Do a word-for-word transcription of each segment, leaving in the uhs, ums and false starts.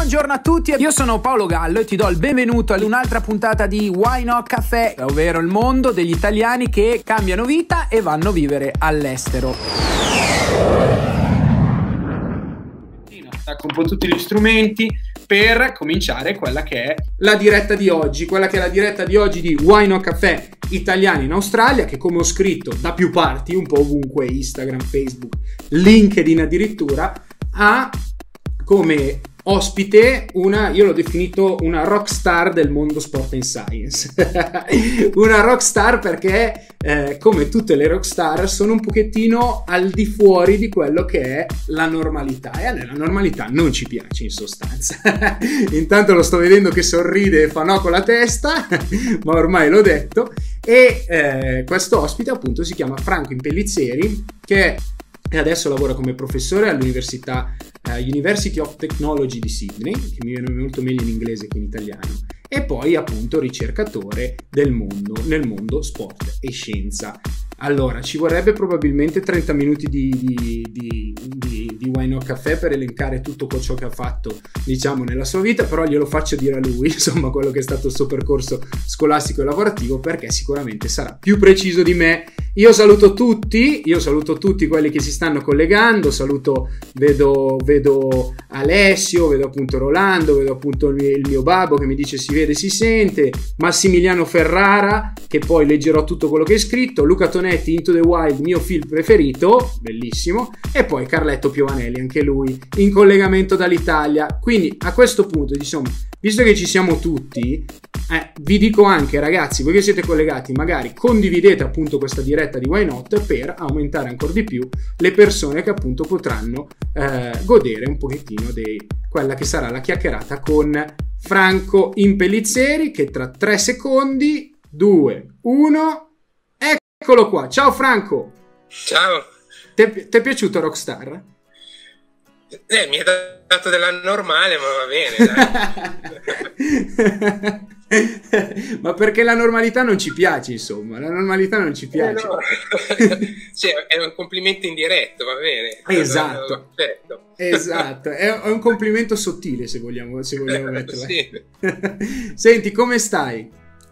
Buongiorno a tutti, io sono Paolo Gallo e ti do il benvenuto ad un'altra puntata di Why Not Café, ovvero il mondo degli italiani che cambiano vita e vanno a vivere all'estero. Con un po' tutti gli strumenti per cominciare quella che è la diretta di oggi, quella che è la diretta di oggi di Why Not Café italiani in Australia, che come ho scritto da più parti, un po' ovunque, Instagram, Facebook, LinkedIn addirittura, ha come ospite una, io l'ho definito una rockstar del mondo sport and science. Una rockstar perché eh, come tutte le rockstar sono un pochettino al di fuori di quello che è la normalità, e a noi la normalità non ci piace in sostanza. Intanto lo sto vedendo che sorride e fa no con la testa, ma ormai l'ho detto. E eh, questo ospite appunto si chiama Franco Impellizzeri, che e adesso lavora come professore all'università uh, University of Technology di Sydney, che mi viene molto meglio in inglese che in italiano, e poi appunto ricercatore del mondo, nel mondo sport e scienza. Allora, ci vorrebbe probabilmente trenta minuti di, di, di, di, di Why Not Café per elencare tutto ciò che ha fatto, diciamo, nella sua vita, però glielo faccio dire a lui, insomma, quello che è stato il suo percorso scolastico e lavorativo, perché sicuramente sarà più preciso di me. Io saluto tutti, io saluto tutti quelli che si stanno collegando, saluto, vedo, vedo Alessio, vedo appunto Rolando, vedo appunto il mio, il mio babbo che mi dice si vede, si sente, Massimiliano Ferrara, che poi leggerò tutto quello che hai scritto, Luca Tonetti, Into the Wild, mio film preferito, bellissimo, e poi Carletto Piovanelli, anche lui in collegamento dall'Italia. Quindi a questo punto, diciamo, visto che ci siamo tutti, eh, vi dico anche, ragazzi, voi che siete collegati, magari condividete appunto questa diretta di Why Not per aumentare ancora di più le persone che appunto potranno eh, godere un pochettino di quella che sarà la chiacchierata con Franco Impellizzeri, che tra tre secondi, due, uno, eccolo qua. Ciao Franco. Ciao. Ti è, ti è piaciuto Rockstar? Eh, mi è dato della normale, ma va bene, dai. Ma perché la normalità non ci piace, insomma, la normalità non ci piace. Eh no. Cioè, è un complimento indiretto, va bene. Esatto, certo. Esatto, è un complimento sottile, se vogliamo, se vogliamo metterla. Sì. Senti, come stai?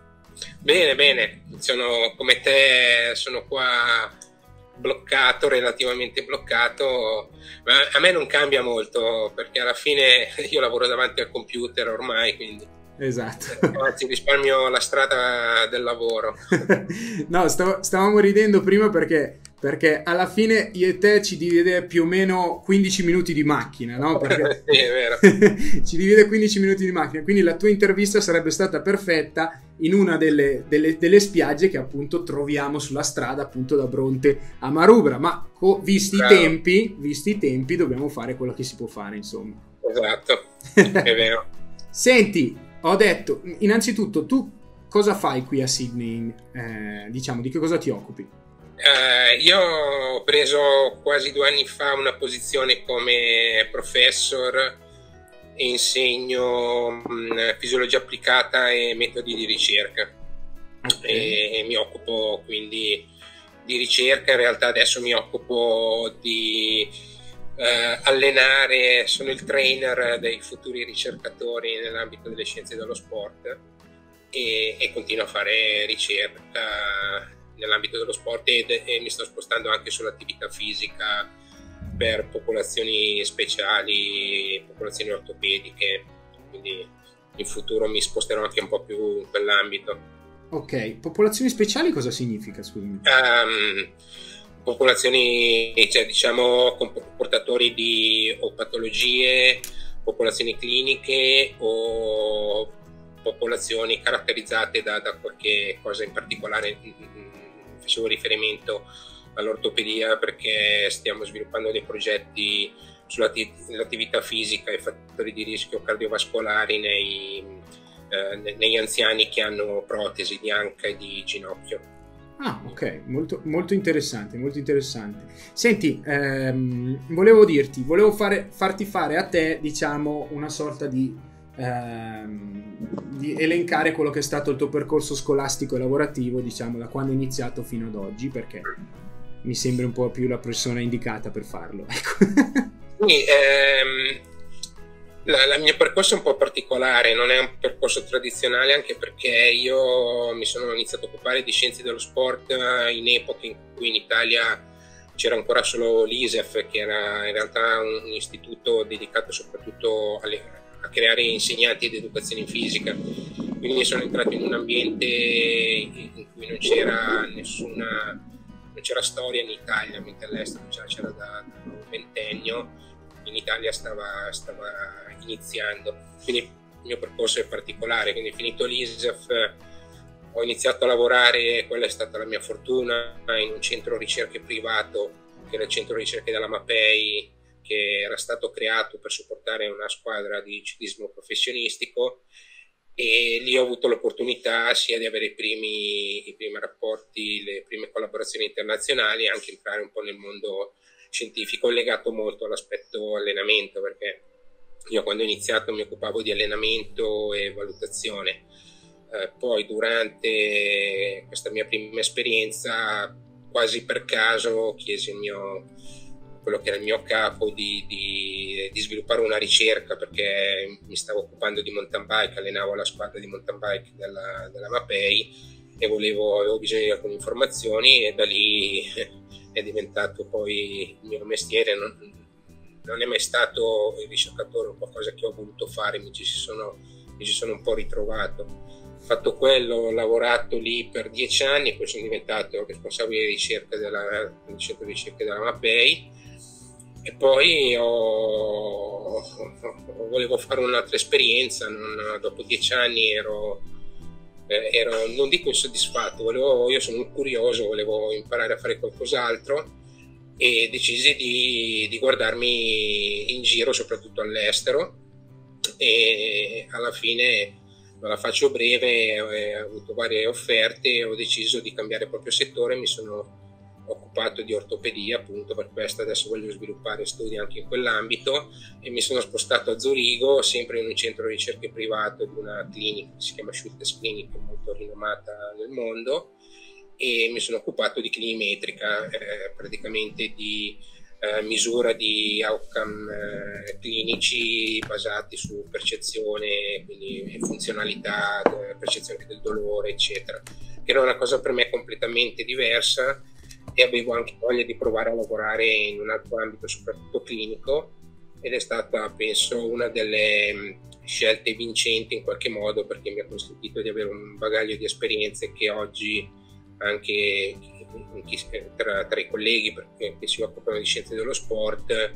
Bene, bene, sono come te, sono qua bloccato, relativamente bloccato, ma a me non cambia molto, perché alla fine io lavoro davanti al computer ormai, quindi esatto. Anzi, risparmio la strada del lavoro. No, stav- stavamo ridendo prima perché perché alla fine io e te ci divide più o meno quindici minuti di macchina, no? Perché sì, è vero. Ci divide quindici minuti di macchina, quindi la tua intervista sarebbe stata perfetta in una delle, delle, delle spiagge che appunto troviamo sulla strada, appunto da Bronte a Marubra, ma co- visti i tempi, visti i tempi dobbiamo fare quello che si può fare, insomma. Esatto, è vero. Senti, ho detto, innanzitutto, tu cosa fai qui a Sydney? Eh, diciamo, di che cosa ti occupi? Uh, io ho preso quasi due anni fa una posizione come professor e insegno mh, fisiologia applicata e metodi di ricerca. Okay. E, e mi occupo quindi di ricerca. In realtà adesso mi occupo di uh, allenare, sono il trainer dei futuri ricercatori nell'ambito delle scienze dello sport e, e continuo a fare ricerca nell'ambito dello sport e, e mi sto spostando anche sull'attività fisica per popolazioni speciali, popolazioni ortopediche, quindi in futuro mi sposterò anche un po' più in quell'ambito. Ok, popolazioni speciali cosa significa, scusami? Um, popolazioni, cioè diciamo con portatori di o patologie, popolazioni cliniche o popolazioni caratterizzate da, da qualche cosa in particolare. Facevo riferimento all'ortopedia perché stiamo sviluppando dei progetti sull'attività fisica e fattori di rischio cardiovascolari nei, eh, negli anziani che hanno protesi di anca e di ginocchio. Ah, ok, molto, molto interessante, molto interessante. Senti, ehm, volevo dirti, volevo fare, farti fare a te, diciamo, una sorta di di elencare quello che è stato il tuo percorso scolastico e lavorativo, diciamo, da quando hai iniziato fino ad oggi, perché mi sembra un po' più la persona indicata per farlo, ecco. Quindi, ehm, La, la mio percorso è un po' particolare, non è un percorso tradizionale, anche perché io mi sono iniziato a occupare di scienze dello sport in epoche in cui in Italia c'era ancora solo l'I S E F, che era in realtà un, un istituto dedicato soprattutto alle, a creare insegnanti ed educazione in fisica. Quindi sono entrato in un ambiente in cui non c'era nessuna, non c'era storia in Italia, mentre all'estero già c'era da, da un ventennio. In Italia stava, stava iniziando, quindi il mio percorso è particolare. Quindi finito l'I S E F ho iniziato a lavorare, quella è stata la mia fortuna, in un centro ricerche privato, che era il centro ricerche della Mapei, che era stato creato per supportare una squadra di ciclismo professionistico, e lì ho avuto l'opportunità sia di avere i primi, i primi rapporti, le prime collaborazioni internazionali, e anche entrare un po' nel mondo scientifico legato molto all'aspetto allenamento, perché io quando ho iniziato mi occupavo di allenamento e valutazione. Eh, poi durante questa mia prima esperienza, quasi per caso, chiesi il mio, quello che era il mio capo di, di, di sviluppare una ricerca, perché mi stavo occupando di mountain bike, allenavo la squadra di mountain bike della, della Mapei e volevo, avevo bisogno di alcune informazioni, e da lì è diventato poi il mio mestiere. Non, non è mai stato il ricercatore qualcosa che ho voluto fare, mi ci sono, mi ci sono un po' ritrovato. Fatto quello, ho lavorato lì per dieci anni, poi sono diventato responsabile di ricerca della, del centro di ricerca della Mapei, e poi ho, volevo fare un'altra esperienza. Non, dopo dieci anni ero, eh, ero, non dico insoddisfatto, volevo, io sono un curioso, volevo imparare a fare qualcos'altro, e decisi di, di guardarmi in giro, soprattutto all'estero, e alla fine, la faccio breve, ho avuto varie offerte, ho deciso di cambiare proprio settore, mi sono occupato di ortopedia, appunto per questo adesso voglio sviluppare studi anche in quell'ambito, e mi sono spostato a Zurigo, sempre in un centro di ricerche privato di una clinica che si chiama Schultes Clinic, molto rinomata nel mondo, e mi sono occupato di clinimetrica, eh, praticamente di eh, misura di outcome eh, clinici basati su percezione, quindi funzionalità, percezione del dolore, eccetera, che era una cosa per me completamente diversa, e avevo anche voglia di provare a lavorare in un altro ambito, soprattutto clinico, ed è stata, penso, una delle scelte vincenti in qualche modo, perché mi ha consentito di avere un bagaglio di esperienze che oggi anche tra, tra i colleghi perché, che si occupano di scienze dello sport è,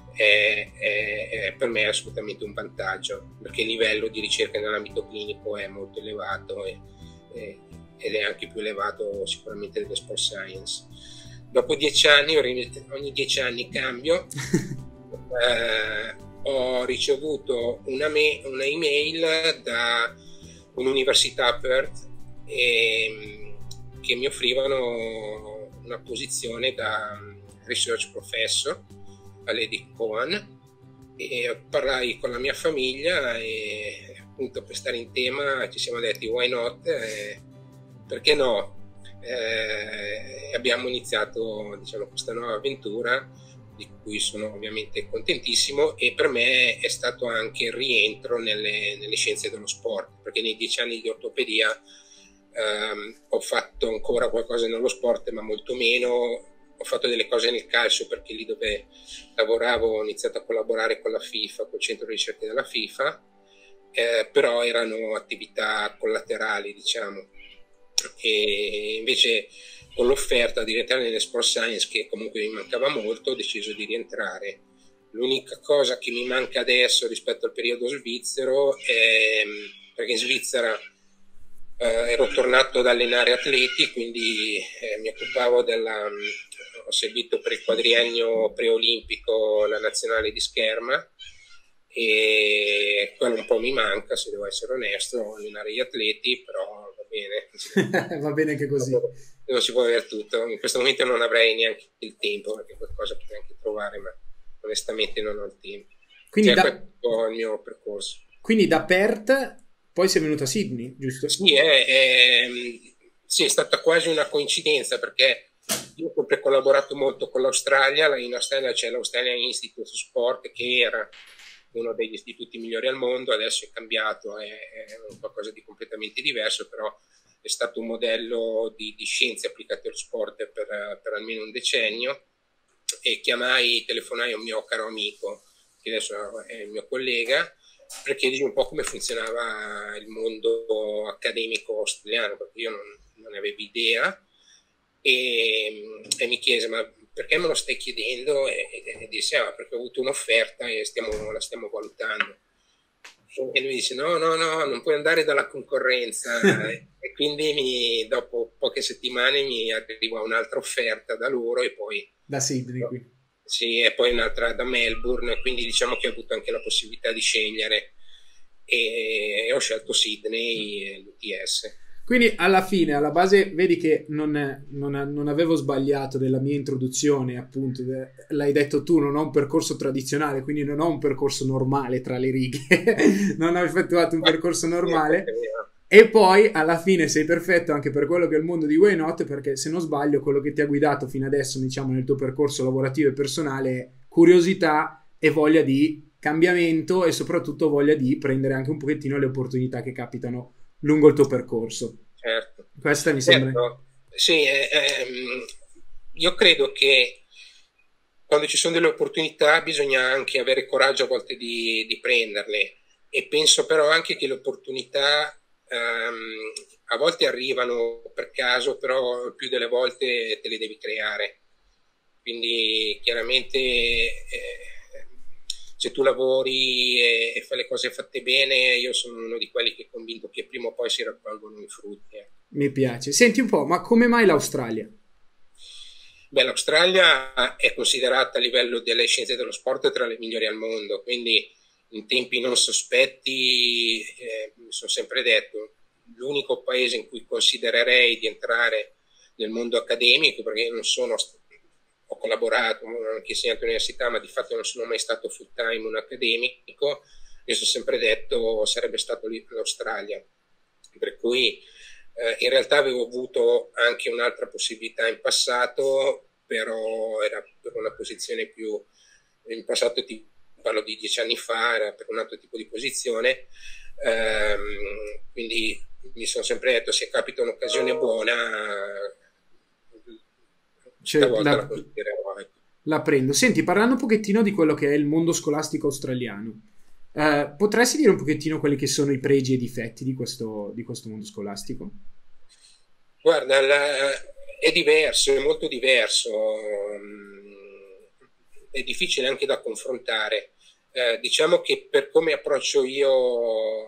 è, è per me assolutamente un vantaggio, perché il livello di ricerca nell'ambito clinico è molto elevato, e, e, ed è anche più elevato sicuramente delle sport science. Dopo dieci anni, ogni dieci anni cambio, eh, ho ricevuto una, me- una email da un'università a Perth, e che mi offrivano una posizione da research professor all'Edic Cohen, e parlai con la mia famiglia, e appunto per stare in tema ci siamo detti why not, eh, perché no, eh, abbiamo iniziato, diciamo, questa nuova avventura di cui sono ovviamente contentissimo, e per me è stato anche il rientro nelle, nelle scienze dello sport, perché nei dieci anni di ortopedia Um, ho fatto ancora qualcosa nello sport, ma molto meno. Ho fatto delle cose nel calcio, perché lì dove lavoravo ho iniziato a collaborare con la FIFA, col centro di ricerca della FIFA, eh, però erano attività collaterali, diciamo. E invece con l'offerta di rientrare nelle sport science, che comunque mi mancava molto, ho deciso di rientrare. L'unica cosa che mi manca adesso rispetto al periodo svizzero è perché in Svizzera Uh, ero tornato ad allenare atleti, quindi eh, mi occupavo della, um, ho seguito per il quadriennio preolimpico la nazionale di scherma, e quello un po' mi manca, se devo essere onesto, allenare gli atleti, però va bene. Va bene che così. Non si può avere tutto, in questo momento non avrei neanche il tempo, perché qualcosa potrei anche trovare, ma onestamente non ho il tempo. Quindi cioè, da... questo è il mio percorso. Quindi da Perth poi sei venuto a Sydney, giusto? Sì, è, è, sì, è stata quasi una coincidenza, perché io ho sempre collaborato molto con l'Australia. In Australia c'è l'Australian Institute of Sport, che era uno degli istituti migliori al mondo, adesso è cambiato, è, è qualcosa di completamente diverso, però è stato un modello di, di scienze applicate allo sport per, per almeno un decennio, e chiamai, telefonai a un mio caro amico, che adesso è il mio collega, per chiedergli un po' come funzionava il mondo accademico australiano, perché io non, non ne avevo idea, e, e mi chiese: ma perché me lo stai chiedendo? E, e, e disse: ah, perché ho avuto un'offerta e stiamo, la stiamo valutando. E lui dice: no, no, no, non puoi andare dalla concorrenza. E quindi mi, dopo poche settimane mi arrivò un'altra offerta da loro, e poi da Sydney qui. Sì, e poi un'altra da Melbourne, quindi diciamo che ho avuto anche la possibilità di scegliere, e ho scelto Sydney e l'U T S. Quindi alla fine, alla base, vedi che non, non, non avevo sbagliato nella mia introduzione, appunto, l'hai detto tu, non ho un percorso tradizionale, quindi non ho un percorso normale tra le righe, non ho effettuato un percorso normale. E poi alla fine sei perfetto anche per quello che è il mondo di Why Not, perché se non sbaglio quello che ti ha guidato fino adesso, diciamo, nel tuo percorso lavorativo e personale è curiosità e voglia di cambiamento, e soprattutto voglia di prendere anche un pochettino le opportunità che capitano lungo il tuo percorso. Certo. Questa mi certo. sembra... Sì, eh, ehm, io credo che quando ci sono delle opportunità bisogna anche avere coraggio a volte di, di prenderle, e penso però anche che le opportunità Um, a volte arrivano per caso, però più delle volte te le devi creare. Quindi chiaramente eh, se tu lavori e, e fai le cose fatte bene, io sono uno di quelli che è convinto che prima o poi si raccolgono i frutti. Mi piace. Senti un po', ma come mai l'Australia? Beh, l'Australia è considerata a livello delle scienze dello sport tra le migliori al mondo, quindi in tempi non sospetti, eh, mi sono sempre detto, l'unico paese in cui considererei di entrare nel mondo accademico, perché io non sono, ho collaborato anche insegnante all'università, ma di fatto non sono mai stato full time un accademico, mi sono sempre detto sarebbe stato l'Australia, per cui eh, in realtà avevo avuto anche un'altra possibilità in passato, però era per una posizione più, in passato tipo, parlo di dieci anni fa, era per un altro tipo di posizione, ehm, quindi mi sono sempre detto, se capita un'occasione buona, cioè, stavolta la, la considererò. La prendo. Senti, parlando un pochettino di quello che è il mondo scolastico australiano, eh, potresti dire un pochettino quelli che sono i pregi e i difetti di questo, di questo mondo scolastico? Guarda, la, è diverso, è molto diverso, è difficile anche da confrontare. Eh, diciamo che per come approccio io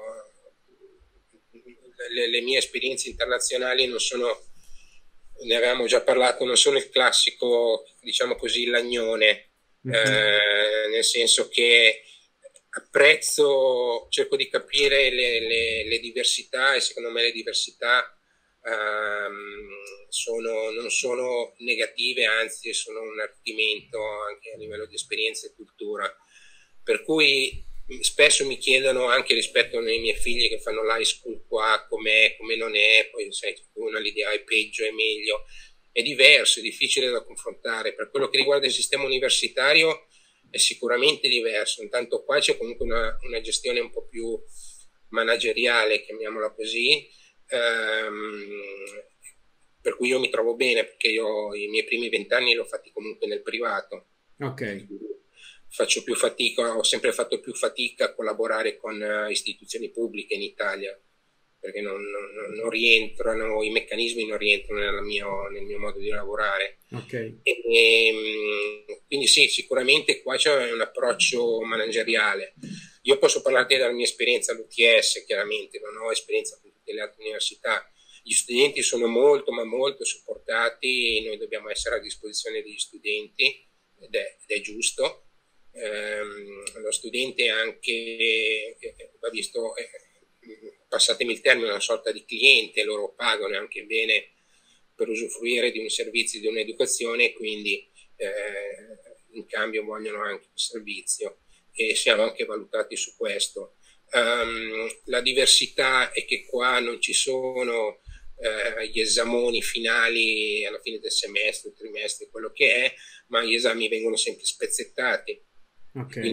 le, le mie esperienze internazionali non sono, ne avevamo già parlato, non sono il classico, diciamo così, lagnone, mm-hmm. eh, nel senso che apprezzo, cerco di capire le, le, le diversità, e secondo me le diversità ehm, sono, non sono negative, anzi sono un arricchimento anche a livello di esperienza e cultura. Per cui spesso mi chiedono, anche rispetto ai miei figli che fanno l'high school qua, com'è, come non è, poi sai, uno l'idea è peggio, è meglio, è diverso, è difficile da confrontare. Per quello che riguarda il sistema universitario è sicuramente diverso, intanto qua c'è comunque una, una gestione un po' più manageriale, chiamiamola così, ehm, per cui io mi trovo bene, perché io i miei primi vent'anni li ho fatti comunque nel privato. Ok. Faccio più fatica, ho sempre fatto più fatica a collaborare con uh, istituzioni pubbliche in Italia, perché non, non, non rientrano, i meccanismi non rientrano nella mio, nel mio modo di lavorare. Okay. E, e, quindi sì, sicuramente qua c'è un approccio manageriale. Io posso parlarti della mia esperienza all'U T S, chiaramente, non ho esperienza con tutte le altre università. Gli studenti sono molto, ma molto supportati, noi dobbiamo essere a disposizione degli studenti, ed è, ed è giusto. Um, lo studente anche eh, va visto, eh, passatemi il termine, una sorta di cliente, loro pagano anche bene per usufruire di un servizio, di un'educazione, quindi eh, in cambio vogliono anche un servizio, e siamo anche valutati su questo. Um, la diversità è che qua non ci sono eh, gli esamoni finali alla fine del semestre, trimestre, quello che è, ma gli esami vengono sempre spezzettati. Okay. Quindi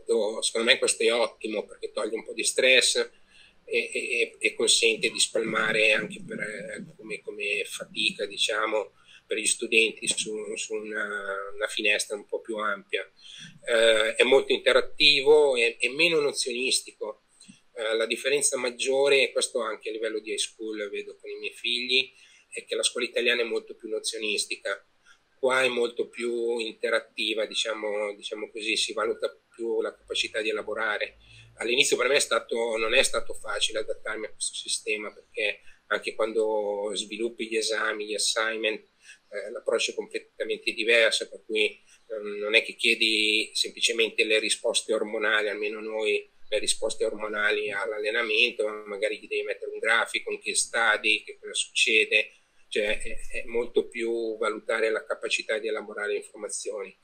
molto, secondo me questo è ottimo perché toglie un po' di stress e, e, e consente di spalmare anche per, come, come fatica, diciamo, per gli studenti su, su una, una finestra un po' più ampia. Eh, è molto interattivo e, e meno nozionistico. Eh, la differenza maggiore, e questo anche a livello di high school vedo con i miei figli, è che la scuola italiana è molto più nozionistica. Qua è molto più interattiva, diciamo, diciamo così, si valuta più la capacità di elaborare. All'inizio per me è stato, non è stato facile adattarmi a questo sistema, perché anche quando sviluppi gli esami, gli assignment, eh, l'approccio è completamente diverso, per cui eh, non è che chiedi semplicemente le risposte ormonali, almeno noi le risposte ormonali all'allenamento, magari gli devi mettere un grafico, un case study, che cosa succede, cioè è, è molto più valutare la capacità di elaborare informazioni.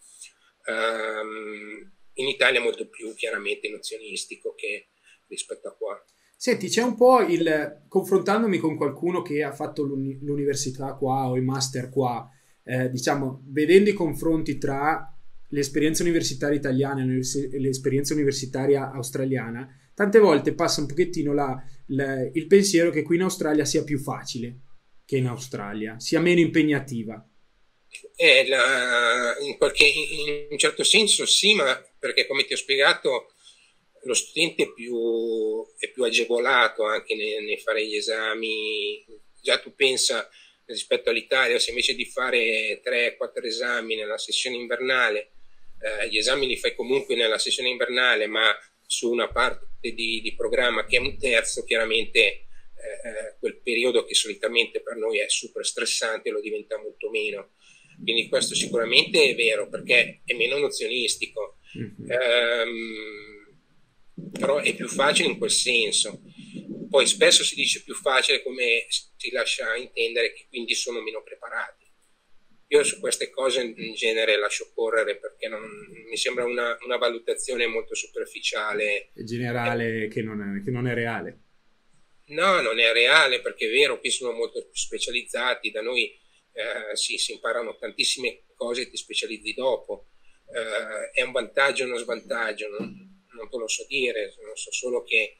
Um, in Italia è molto più chiaramente nozionistico che rispetto a qua. Senti, c'è un po' il, confrontandomi con qualcuno che ha fatto l'uni, l'università qua o il master qua, eh, diciamo, vedendo i confronti tra l'esperienza universitaria italiana e l'esperienza universitaria australiana, tante volte passa un pochettino la, la, il pensiero che qui in Australia sia più facile che in Australia, sia meno impegnativa. Eh, la, in, qualche, in un certo senso sì, ma perché come ti ho spiegato lo studente è più, è più agevolato anche nel, nel fare gli esami. Già tu pensa rispetto all'Italia, se invece di fare tre quattro esami nella sessione invernale, eh, gli esami li fai comunque nella sessione invernale, ma su una parte di, di programma che è un terzo, chiaramente eh, quel periodo che solitamente per noi è super stressante lo diventa molto meno. Quindi questo sicuramente è vero perché è meno nozionistico. Mm-hmm. Ehm, però è più facile in quel senso. Poi spesso si dice più facile come si lascia intendere che quindi sono meno preparati. Io su queste cose in genere lascio correre perché non, mi sembra una, una valutazione molto superficiale e generale, eh, che, non è, che non è reale. No, non è reale perché è vero, qui sono molto più specializzati, da noi eh, si, si imparano tantissime cose e ti specializzi dopo. Eh, è un vantaggio o uno svantaggio? Non, non te lo so dire, non so solo che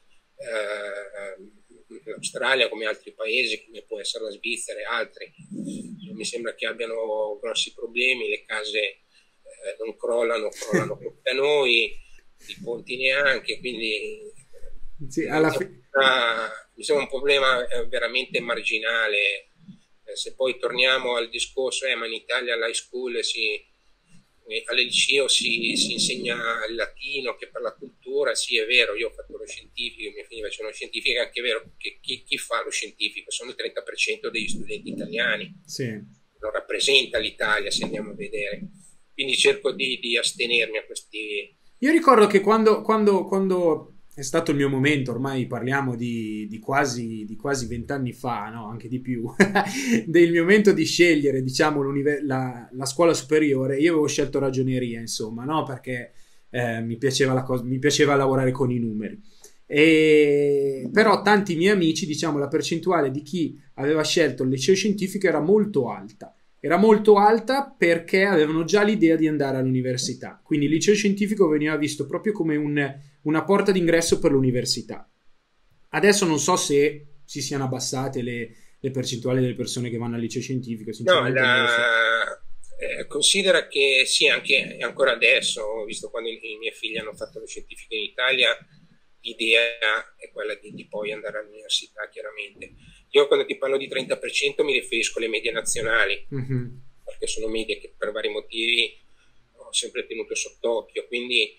eh, l'Australia, come altri paesi, come può essere la Svizzera e altri, non mi sembra che abbiano grossi problemi, le case eh, non crollano, crollano da noi, i ponti neanche, quindi sì, alla fi- una, mi sembra un problema eh, veramente marginale. Eh, se poi torniamo al discorso, eh, ma in Italia all'high school si al liceo si, si insegna il latino che per la cultura, sì è vero, io ho fatto lo scientifico, i miei figli facevano lo scientifico, è anche vero che chi, chi fa lo scientifico sono il trenta per cento degli studenti italiani, sì. Non rappresenta l'Italia se andiamo a vedere, quindi cerco di, di astenermi a questi. Io ricordo che quando, quando, quando è stato il mio momento, ormai parliamo di, di quasi di quasi vent'anni fa, no? Anche di più, del mio momento di scegliere, diciamo, la, la scuola superiore, io avevo scelto ragioneria, insomma, no? Perché eh, mi piaceva la cosa, mi piaceva lavorare con i numeri. E, però tanti miei amici, diciamo, la percentuale di chi aveva scelto il liceo scientifico era molto alta. Era molto alta perché avevano già l'idea di andare all'università. Quindi il liceo scientifico veniva visto proprio come un, una porta d'ingresso per l'università. Adesso non so se si siano abbassate le, le percentuali delle persone che vanno al liceo scientifico. No, la, eh, considera che sì, anche ancora adesso, visto quando i, i miei figli hanno fatto lo scientifico in Italia, l'idea è quella di, di poi andare all'università, chiaramente. Io quando ti parlo di trenta per cento mi riferisco alle medie nazionali, mm-hmm. perché sono medie che per vari motivi ho sempre tenuto sott'occhio, quindi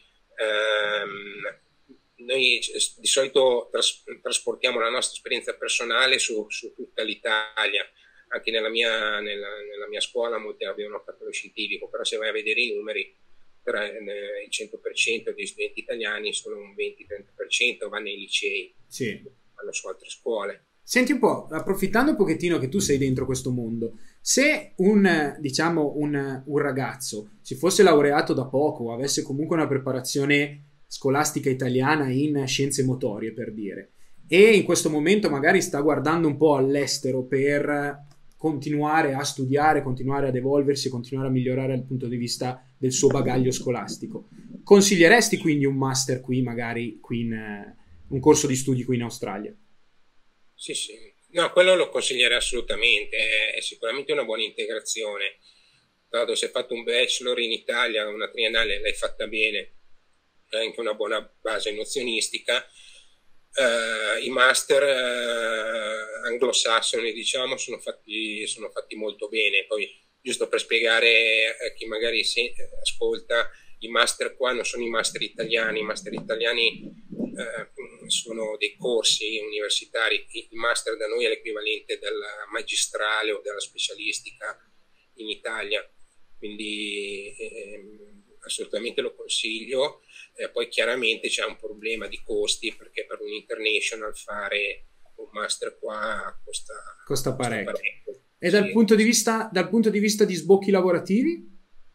ehm, noi di solito tras- trasportiamo la nostra esperienza personale su, su tutta l'Italia. Anche nella mia, nella, nella mia scuola molti avevano fatto lo scientifico, però se vai a vedere i numeri, per, eh, il cento per cento degli studenti italiani, solo un venti trenta per cento va nei licei, sì. vanno su altre scuole. Senti un po', approfittando un pochettino che tu sei dentro questo mondo, se un, diciamo, un, un ragazzo si fosse laureato da poco o avesse comunque una preparazione scolastica italiana in scienze motorie, per dire, e in questo momento magari sta guardando un po' all'estero per continuare a studiare, continuare ad evolversi, continuare a migliorare dal punto di vista del suo bagaglio scolastico. Consiglieresti quindi un master qui, magari qui in, eh, un corso di studi qui in Australia? Sì, sì. No, quello lo consiglierei assolutamente, è, è sicuramente una buona integrazione. Tra l'altro, se hai fatto un bachelor in Italia, una triennale l'hai fatta bene, hai anche una buona base nozionistica. Uh, I master uh, anglosassoni, diciamo, sono fatti, sono fatti molto bene. Poi, giusto per spiegare a chi magari si, ascolta, i master qua non sono i master italiani, i master italiani uh, sono dei corsi universitari. Il master da noi è l'equivalente della magistrale o della specialistica in Italia, quindi ehm, assolutamente lo consiglio. Eh, poi chiaramente c'è un problema di costi, perché per un international fare un master qua costa, costa parecchio. Costa parecchio. E sì. dal, punto di vista, dal punto di vista di sbocchi lavorativi?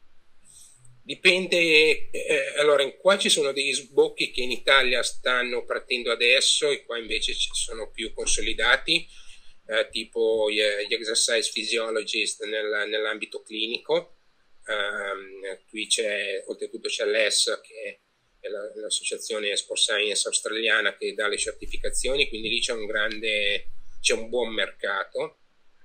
Dipende, eh, allora qua ci sono degli sbocchi che in Italia stanno partendo adesso e qua invece ci sono più consolidati, eh, tipo gli, gli exercise physiologist nel, nell'ambito clinico. Um, qui c'è, oltretutto c'è l'E S, che è la, l'associazione Sport Science australiana, che dà le certificazioni, quindi lì c'è un grande, c'è un buon mercato.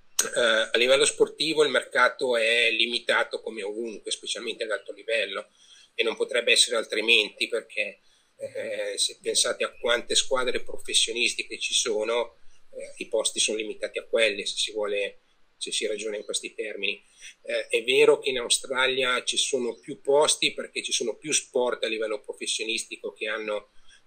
Uh, a livello sportivo il mercato è limitato come ovunque, specialmente ad alto livello, e non potrebbe essere altrimenti, perché eh, se pensate a quante squadre professionistiche ci sono, eh, i posti sono limitati a quelli, se si vuole, se si ragiona in questi termini. Eh, è vero che in Australia ci sono più posti perché ci sono più sport a livello professionistico che hanno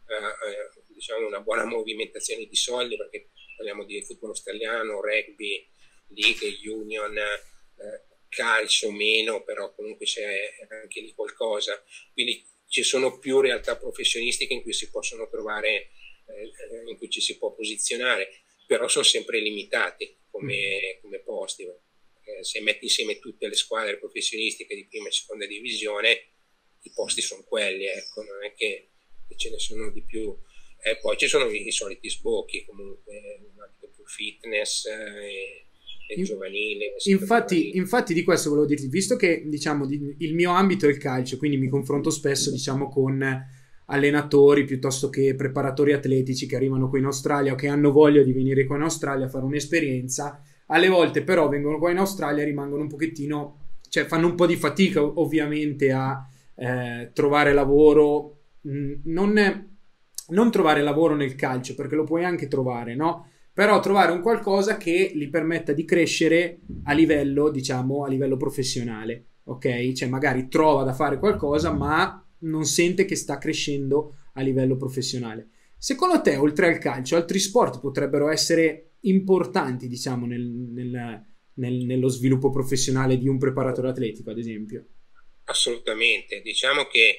eh, diciamo una buona movimentazione di soldi, perché parliamo di football australiano, rugby, league, union, eh, calcio meno, però comunque c'è anche lì qualcosa. Quindi ci sono più realtà professionistiche in cui si possono trovare, eh, in cui ci si può posizionare, però sono sempre limitati come, come posti. Eh, se metti insieme tutte le squadre professionistiche di prima e seconda divisione, i posti sono quelli, ecco, non è che, che ce ne sono di più. Eh, poi ci sono i, i soliti sbocchi, comunque un ambito più fitness eh, e, e giovanile. Infatti, giovanile. infatti di questo volevo dirti, visto che diciamo di, il mio ambito è il calcio, quindi mi confronto spesso diciamo con allenatori piuttosto che preparatori atletici che arrivano qui in Australia o che hanno voglia di venire qua in Australia a fare un'esperienza. Alle volte però vengono qua in Australia e rimangono un pochettino, cioè fanno un po' di fatica ovviamente a eh, trovare lavoro, mh, non, non trovare lavoro nel calcio, perché lo puoi anche trovare, no? Però trovare un qualcosa che gli permetta di crescere a livello, diciamo, a livello professionale, ok? Cioè magari trova da fare qualcosa ma non sente che sta crescendo a livello professionale. Secondo te, oltre al calcio, altri sport potrebbero essere importanti, diciamo, nel, nel, nel, nello sviluppo professionale di un preparatore atletico, ad esempio? Assolutamente. Diciamo che,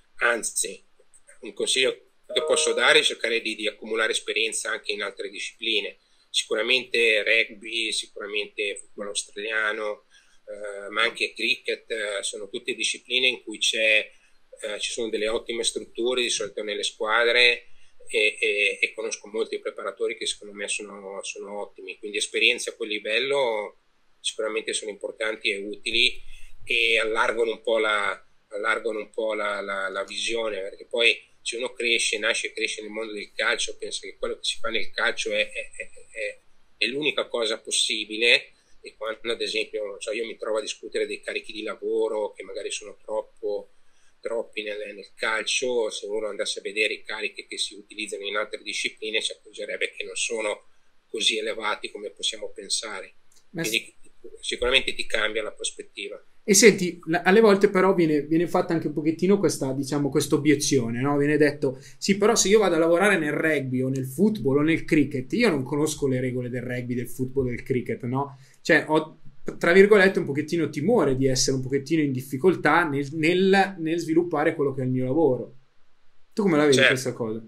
anzi, un consiglio che posso dare è cercare di, di accumulare esperienza anche in altre discipline. Sicuramente rugby, sicuramente football australiano, eh, ma anche cricket, eh, sono tutte discipline in cui c'è, eh, ci sono delle ottime strutture, di solito nelle squadre, e, e, e conosco molti preparatori che secondo me sono, sono ottimi, quindi esperienze a quel livello sicuramente sono importanti e utili, e allargano un po' la, allargano un po' la, la, la visione, perché poi se uno cresce, nasce e cresce nel mondo del calcio, pensa che quello che si fa nel calcio è, è, è, è l'unica cosa possibile, e quando ad esempio non so, io mi trovo a discutere dei carichi di lavoro che magari sono troppo troppi nel, nel calcio, se uno andasse a vedere i carichi che si utilizzano in altre discipline si accorgerebbe che non sono così elevati come possiamo pensare. Ma quindi sicuramente ti cambia la prospettiva. E senti, alle volte però viene, viene fatta anche un pochettino questa, diciamo, questa obiezione, no? Viene detto, sì, però se io vado a lavorare nel rugby o nel football o nel cricket, io non conosco le regole del rugby, del football, del cricket, no? Cioè, ho, tra virgolette, un pochettino timore di essere un pochettino in difficoltà nel, nel, nel sviluppare quello che è il mio lavoro. Tu come la vedi, certo, questa cosa?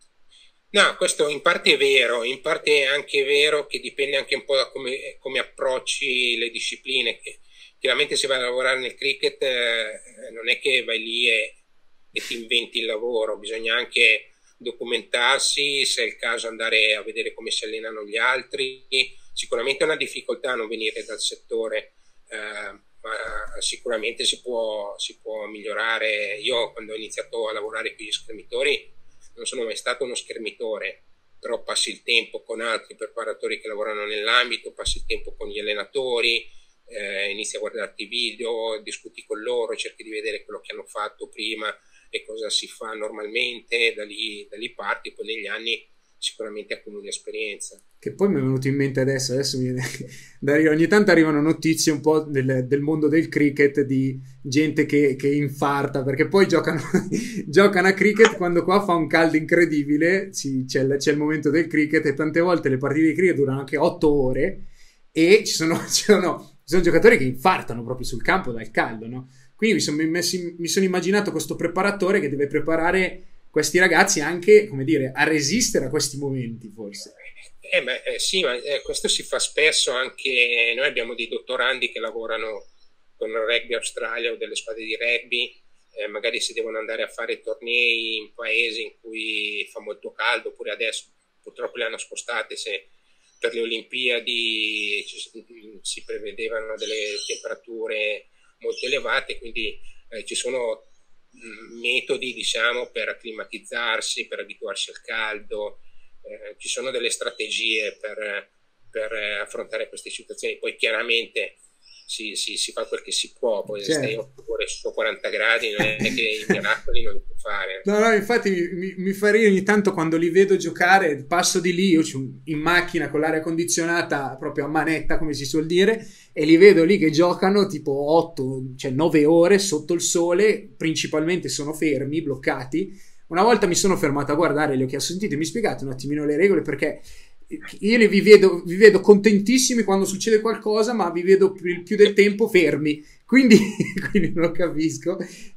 No, questo in parte è vero, in parte è anche vero che dipende anche un po' da come, come approcci le discipline. Chiaramente se vai a lavorare nel cricket eh, non è che vai lì e, e ti inventi il lavoro, bisogna anche documentarsi, se è il caso andare a vedere come si allenano gli altri, sicuramente è una difficoltà non venire dal settore, eh, ma sicuramente si può, si può migliorare. Io quando ho iniziato a lavorare con gli schermitori non sono mai stato uno schermitore, però passi il tempo con altri preparatori che lavorano nell'ambito, passi il tempo con gli allenatori, eh, inizi a guardarti video, discuti con loro, cerchi di vedere quello che hanno fatto prima e cosa si fa normalmente, da lì, da lì parti, poi negli anni sicuramente accumuli esperienza. Che poi mi è venuto in mente adesso, adesso mi viene da ridere. Ogni tanto arrivano notizie un po' del, del mondo del cricket di gente che, che infarta, perché poi giocano, giocano a cricket quando qua fa un caldo incredibile, ci, c'è, il, c'è il momento del cricket e tante volte le partite di cricket durano anche otto ore e ci sono, ci sono, ci sono giocatori che infartano proprio sul campo dal caldo, no? Quindi mi sono, messi, mi sono immaginato questo preparatore che deve preparare questi ragazzi anche, come dire, a resistere a questi momenti, forse. Eh, ma, eh, sì, ma eh, questo si fa spesso anche. Noi abbiamo dei dottorandi che lavorano con il Rugby Australia o delle squadre di rugby, eh, magari si devono andare a fare tornei in paesi in cui fa molto caldo, oppure adesso purtroppo le hanno spostate, se per le Olimpiadi si prevedevano delle temperature molto elevate, quindi eh, ci sono metodi, diciamo, per acclimatizzarsi, per abituarsi al caldo, eh, ci sono delle strategie per, per affrontare queste situazioni. Poi chiaramente si, si, si fa quel che si può, poi certo. Stai otto ore su quaranta gradi, non è che i miracoli non li può fare. No, no, infatti mi, mi, mi fa ridere ogni tanto quando li vedo giocare, passo di lì, io in macchina con l'aria condizionata proprio a manetta, come si suol dire, e li vedo lì che giocano tipo otto, cioè nove ore sotto il sole, principalmente sono fermi, bloccati. Una volta mi sono fermato a guardare, li ho chiesto: sentite, mi spiegate un attimino le regole, perché io li vi vedo, vi vedo contentissimi quando succede qualcosa, ma vi vedo più, più del tempo fermi, quindi, quindi non lo capisco.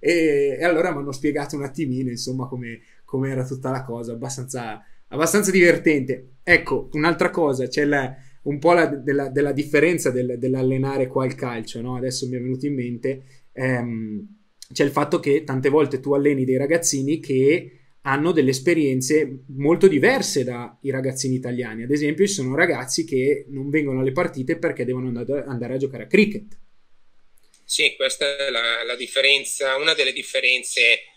E, e allora mi hanno spiegato un attimino, insomma, come come era tutta la cosa, abbastanza, abbastanza divertente. Ecco, un'altra cosa, c'è la, un po' la, della, della differenza del, dell'allenare qua il calcio, no? Adesso mi è venuto in mente, ehm, c'è il fatto che tante volte tu alleni dei ragazzini che hanno delle esperienze molto diverse dai ragazzini italiani. Ad esempio, ci sono ragazzi che non vengono alle partite perché devono andare, andare a giocare a cricket. Sì, questa è la, la differenza, una delle differenze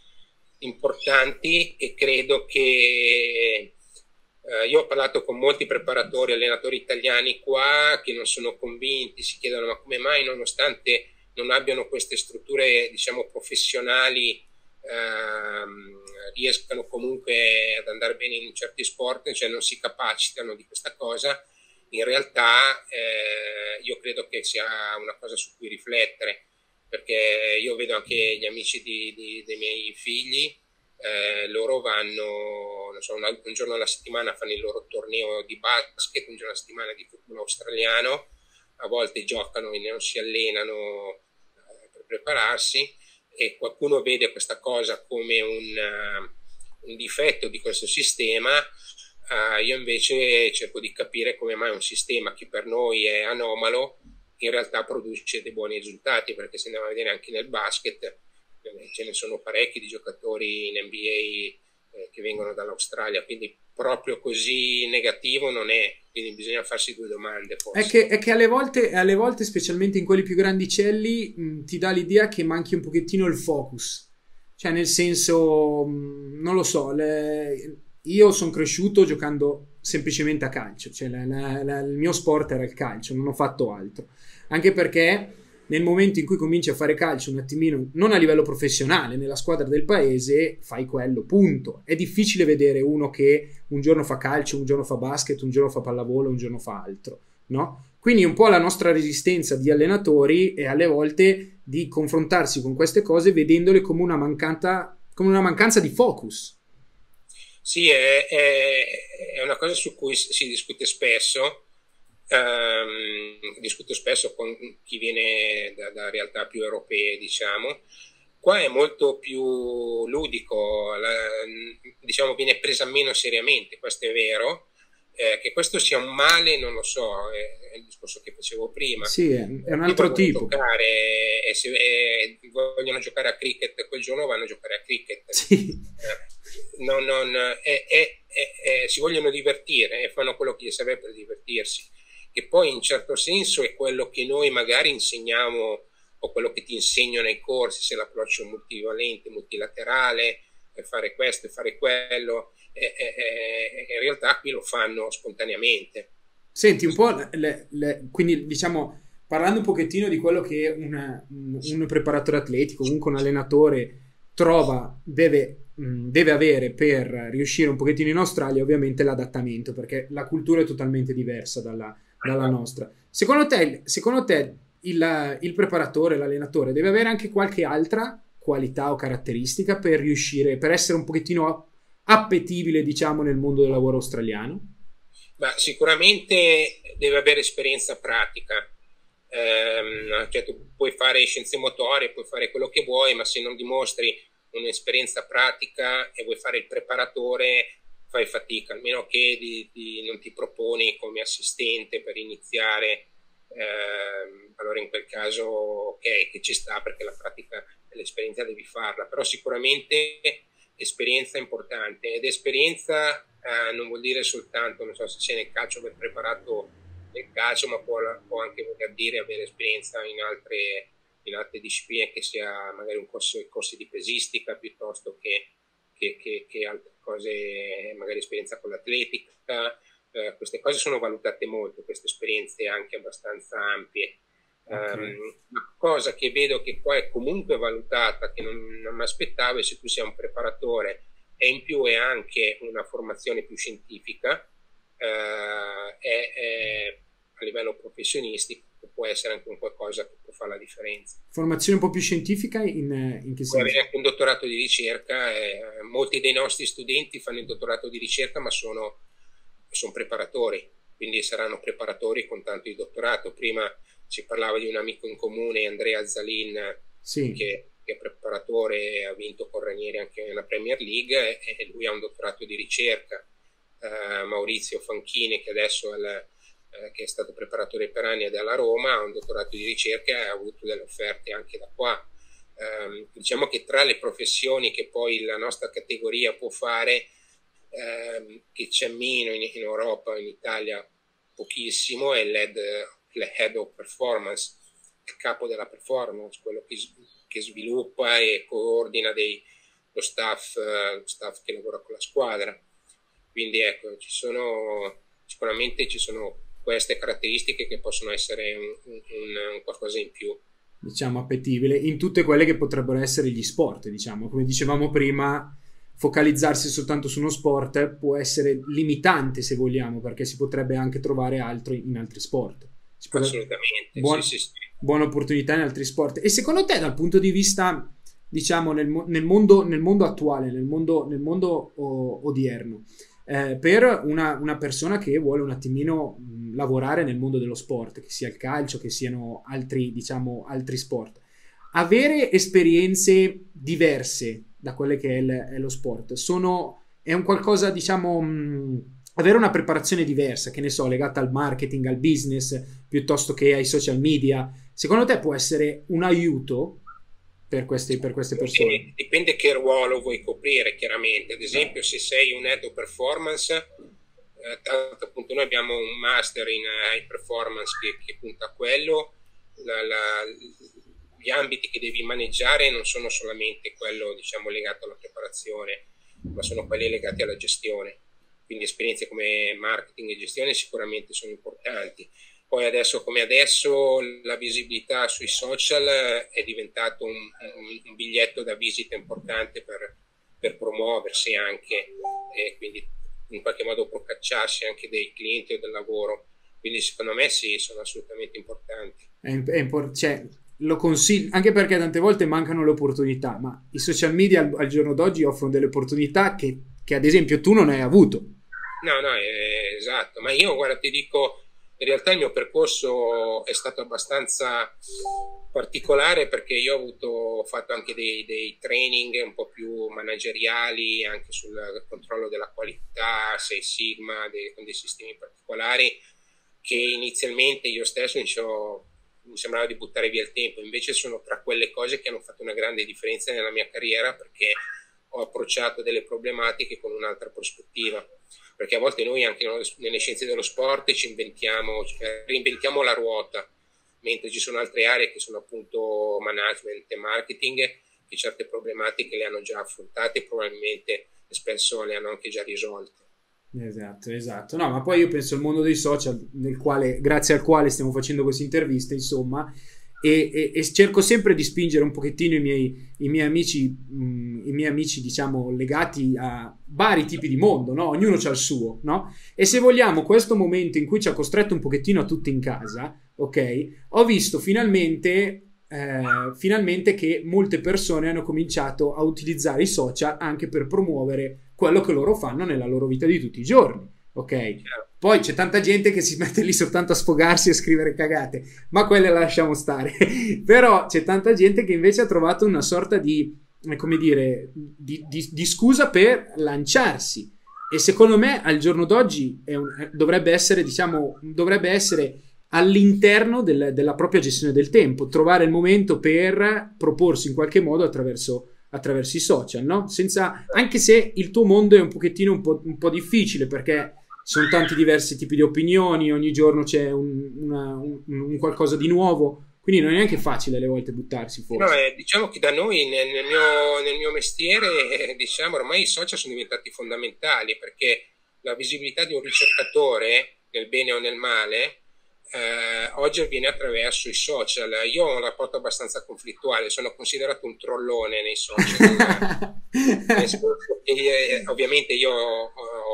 importanti, e credo che eh, io ho parlato con molti preparatori, allenatori italiani qua che non sono convinti, si chiedono ma come mai, nonostante non abbiano queste strutture, diciamo, professionali, ehm, riescano comunque ad andare bene in certi sport, cioè non si capacitano di questa cosa. In realtà eh, io credo che sia una cosa su cui riflettere, perché io vedo anche gli amici di, di, dei miei figli, eh, loro vanno, non so, un, un giorno alla settimana fanno il loro torneo di basket, un giorno alla settimana di football australiano, a volte giocano e non si allenano eh, per prepararsi, e qualcuno vede questa cosa come un, uh, un difetto di questo sistema. Uh, io invece cerco di capire come mai un sistema che per noi è anomalo in realtà produce dei buoni risultati, perché se andiamo a vedere anche nel basket eh, ce ne sono parecchi di giocatori in N B A eh, che vengono dall'Australia, quindi proprio così negativo non è, quindi bisogna farsi due domande forse. È che, è che alle volte, alle volte, specialmente in quelli più grandicelli, mh, ti dà l'idea che manchi un pochettino il focus, cioè nel senso, mh, non lo so, le... io sono cresciuto giocando semplicemente a calcio, cioè la, la, la, il mio sport era il calcio, non ho fatto altro, anche perché nel momento in cui cominci a fare calcio un attimino, non a livello professionale, nella squadra del paese, fai quello, punto. È difficile vedere uno che un giorno fa calcio, un giorno fa basket, un giorno fa pallavolo, un giorno fa altro, no? Quindi un po' la nostra resistenza di allenatori è alle volte di confrontarsi con queste cose vedendole come una mancanza, come una mancanza di focus. Sì, è, è, è una cosa su cui si discute spesso. Um, discuto spesso con chi viene da, da realtà più europee, diciamo. Qua è molto più ludico, la, diciamo, viene presa meno seriamente, questo è vero. Eh, che questo sia un male non lo so, è, è il discorso che facevo prima. Sì, è, è un altro tipo. Giocare, e se e vogliono giocare a cricket quel giorno vanno a giocare a cricket. Sì. Eh, non, non, è, è, è, è, si vogliono divertire e fanno quello che gli serve per divertirsi. che poi in certo senso è quello che noi magari insegniamo o quello che ti insegno nei corsi, se l'approccio multivalente, multilaterale, fare questo e fare quello, e, e, e in realtà qui lo fanno spontaneamente. Senti un po', le, le, quindi diciamo, parlando un pochettino di quello che una, un, un preparatore atletico, comunque un allenatore trova, deve, mh, deve avere per riuscire un pochettino in Australia, ovviamente l'adattamento, perché la cultura è totalmente diversa dalla, dalla nostra. Secondo te, secondo te il, il preparatore, l'allenatore deve avere anche qualche altra qualità o caratteristica per riuscire, per essere un pochettino appetibile, diciamo, nel mondo del lavoro australiano? Ma sicuramente deve avere esperienza pratica. Eh, cioè tu puoi fare scienze motorie, puoi fare quello che vuoi, ma se non dimostri un'esperienza pratica e vuoi fare il preparatore, fai fatica, almeno che di, di, non ti proponi come assistente per iniziare. Eh, allora in quel caso ok, che ci sta, perché la pratica e l'esperienza devi farla, però sicuramente esperienza importante. Ed esperienza eh, non vuol dire soltanto, non so se sei nel calcio, aver preparato nel calcio, ma può, può anche voler dire avere esperienza in altre, in altre discipline, che sia magari un corso, corsi di pesistica piuttosto che, che, che, che altre cose, magari esperienza con l'atletica. Uh, queste cose sono valutate molto, queste esperienze anche abbastanza ampie. Okay. Um, una cosa che vedo che qua è comunque valutata, che non, non mi aspettavo, è se tu sei un preparatore e in più è anche una formazione più scientifica, uh, è, è, a livello professionistico può essere anche un qualcosa che può fare la differenza. Formazione un po' più scientifica in, in che senso? Puoi avere anche un dottorato di ricerca, eh, molti dei nostri studenti fanno il dottorato di ricerca ma sono sono preparatori, quindi saranno preparatori con tanto di dottorato. Prima si parlava di un amico in comune, Andrea Zalin, sì, che, che è preparatore, ha vinto con Ranieri anche nella Premier League, e, e lui ha un dottorato di ricerca. Uh, Maurizio Fanchini, che adesso è, la, uh, che è stato preparatore per anni ed è alla Roma, ha un dottorato di ricerca e ha avuto delle offerte anche da qua. Um, diciamo che tra le professioni che poi la nostra categoria può fare, Ehm, che c'è meno in, in Europa, in Italia pochissimo, è l'head, l'head of performance, il capo della performance, quello che, che sviluppa e coordina dei, lo staff, lo staff che lavora con la squadra. Quindi ecco, ci sono sicuramente ci sono queste caratteristiche che possono essere un, un, un qualcosa in più, diciamo appetibile in tutte quelle che potrebbero essere gli sport, diciamo, come dicevamo prima. Focalizzarsi soltanto su uno sport può essere limitante, se vogliamo, perché si potrebbe anche trovare altro in altri sport. Assolutamente, buon, sì, sì, sì. Buone opportunità in altri sport. E secondo te, dal punto di vista, diciamo, nel, nel, mondo, nel mondo attuale, nel mondo, nel mondo o, odierno, eh, per una, una persona che vuole un attimino mh, lavorare nel mondo dello sport, che sia il calcio, che siano altri, diciamo, altri sport, avere esperienze diverse da quelle che è, il, è lo sport sono è un qualcosa, diciamo, mh, avere una preparazione diversa, che ne so, legata al marketing, al business, piuttosto che ai social media, secondo te può essere un aiuto per queste, per queste persone? Dipende, dipende che ruolo vuoi coprire, chiaramente. Ad esempio, se sei un head of performance, eh, tanto appunto noi abbiamo un master in high performance che, che punta a quello. La, la, gli ambiti che devi maneggiare non sono solamente quello, diciamo, legato alla preparazione, ma sono quelli legati alla gestione. Quindi esperienze come marketing e gestione sicuramente sono importanti. Poi adesso come adesso la visibilità sui social è diventato un, un, un biglietto da visita importante per, per promuoversi anche, e quindi in qualche modo procacciarsi anche dei clienti o del lavoro. Quindi secondo me sì, sono assolutamente importanti. È, è impor- cioè, lo consiglio, anche perché tante volte mancano le opportunità, ma i social media al, al giorno d'oggi offrono delle opportunità che, che ad esempio tu non hai avuto. No, no, è, esatto, ma io guarda ti dico, in realtà il mio percorso è stato abbastanza particolare, perché io ho avuto ho fatto anche dei, dei training un po' più manageriali anche sul controllo della qualità, Six Sigma, dei, con dei sistemi particolari che inizialmente io stesso dicevo, mi sembrava di buttare via il tempo, invece sono tra quelle cose che hanno fatto una grande differenza nella mia carriera, perché ho approcciato delle problematiche con un'altra prospettiva, perché a volte noi anche nelle scienze dello sport ci inventiamo, cioè, reinventiamo la ruota, mentre ci sono altre aree che sono appunto management e marketing, che certe problematiche le hanno già affrontate e probabilmente spesso le hanno anche già risolte. Esatto, esatto. No, ma poi io penso al mondo dei social, nel quale, grazie al quale stiamo facendo queste interviste, insomma, e, e, e cerco sempre di spingere un pochettino i miei, i miei amici, mh, i miei amici, diciamo, legati a vari tipi di mondo, no? Ognuno c'ha il suo, no? E se vogliamo, questo momento in cui ci ha costretto un pochettino a tutti in casa, ok? Ho visto finalmente... Eh, finalmente che molte persone hanno cominciato a utilizzare i social anche per promuovere quello che loro fanno nella loro vita di tutti i giorni, ok? Poi c'è tanta gente che si mette lì soltanto a sfogarsi e scrivere cagate, ma quelle la lasciamo stare. Però c'è tanta gente che invece ha trovato una sorta di, come dire, di, di, di scusa per lanciarsi, e secondo me al giorno d'oggi è un, dovrebbe essere, diciamo, dovrebbe essere all'interno del, della propria gestione del tempo, trovare il momento per proporsi in qualche modo attraverso, attraverso i social, no? Senza, anche se il tuo mondo è un pochettino un po', un po' difficile, perché sono tanti diversi tipi di opinioni, ogni giorno c'è un, una, un, un qualcosa di nuovo, quindi non è neanche facile alle volte buttarsi fuori. No, eh, diciamo che da noi nel, nel, mio, nel mio mestiere, eh, diciamo, ormai i social sono diventati fondamentali, perché la visibilità di un ricercatore, nel bene o nel male, Eh, oggi avviene attraverso i social. Io ho un rapporto abbastanza conflittuale, sono considerato un trollone nei social. e, ovviamente io ho,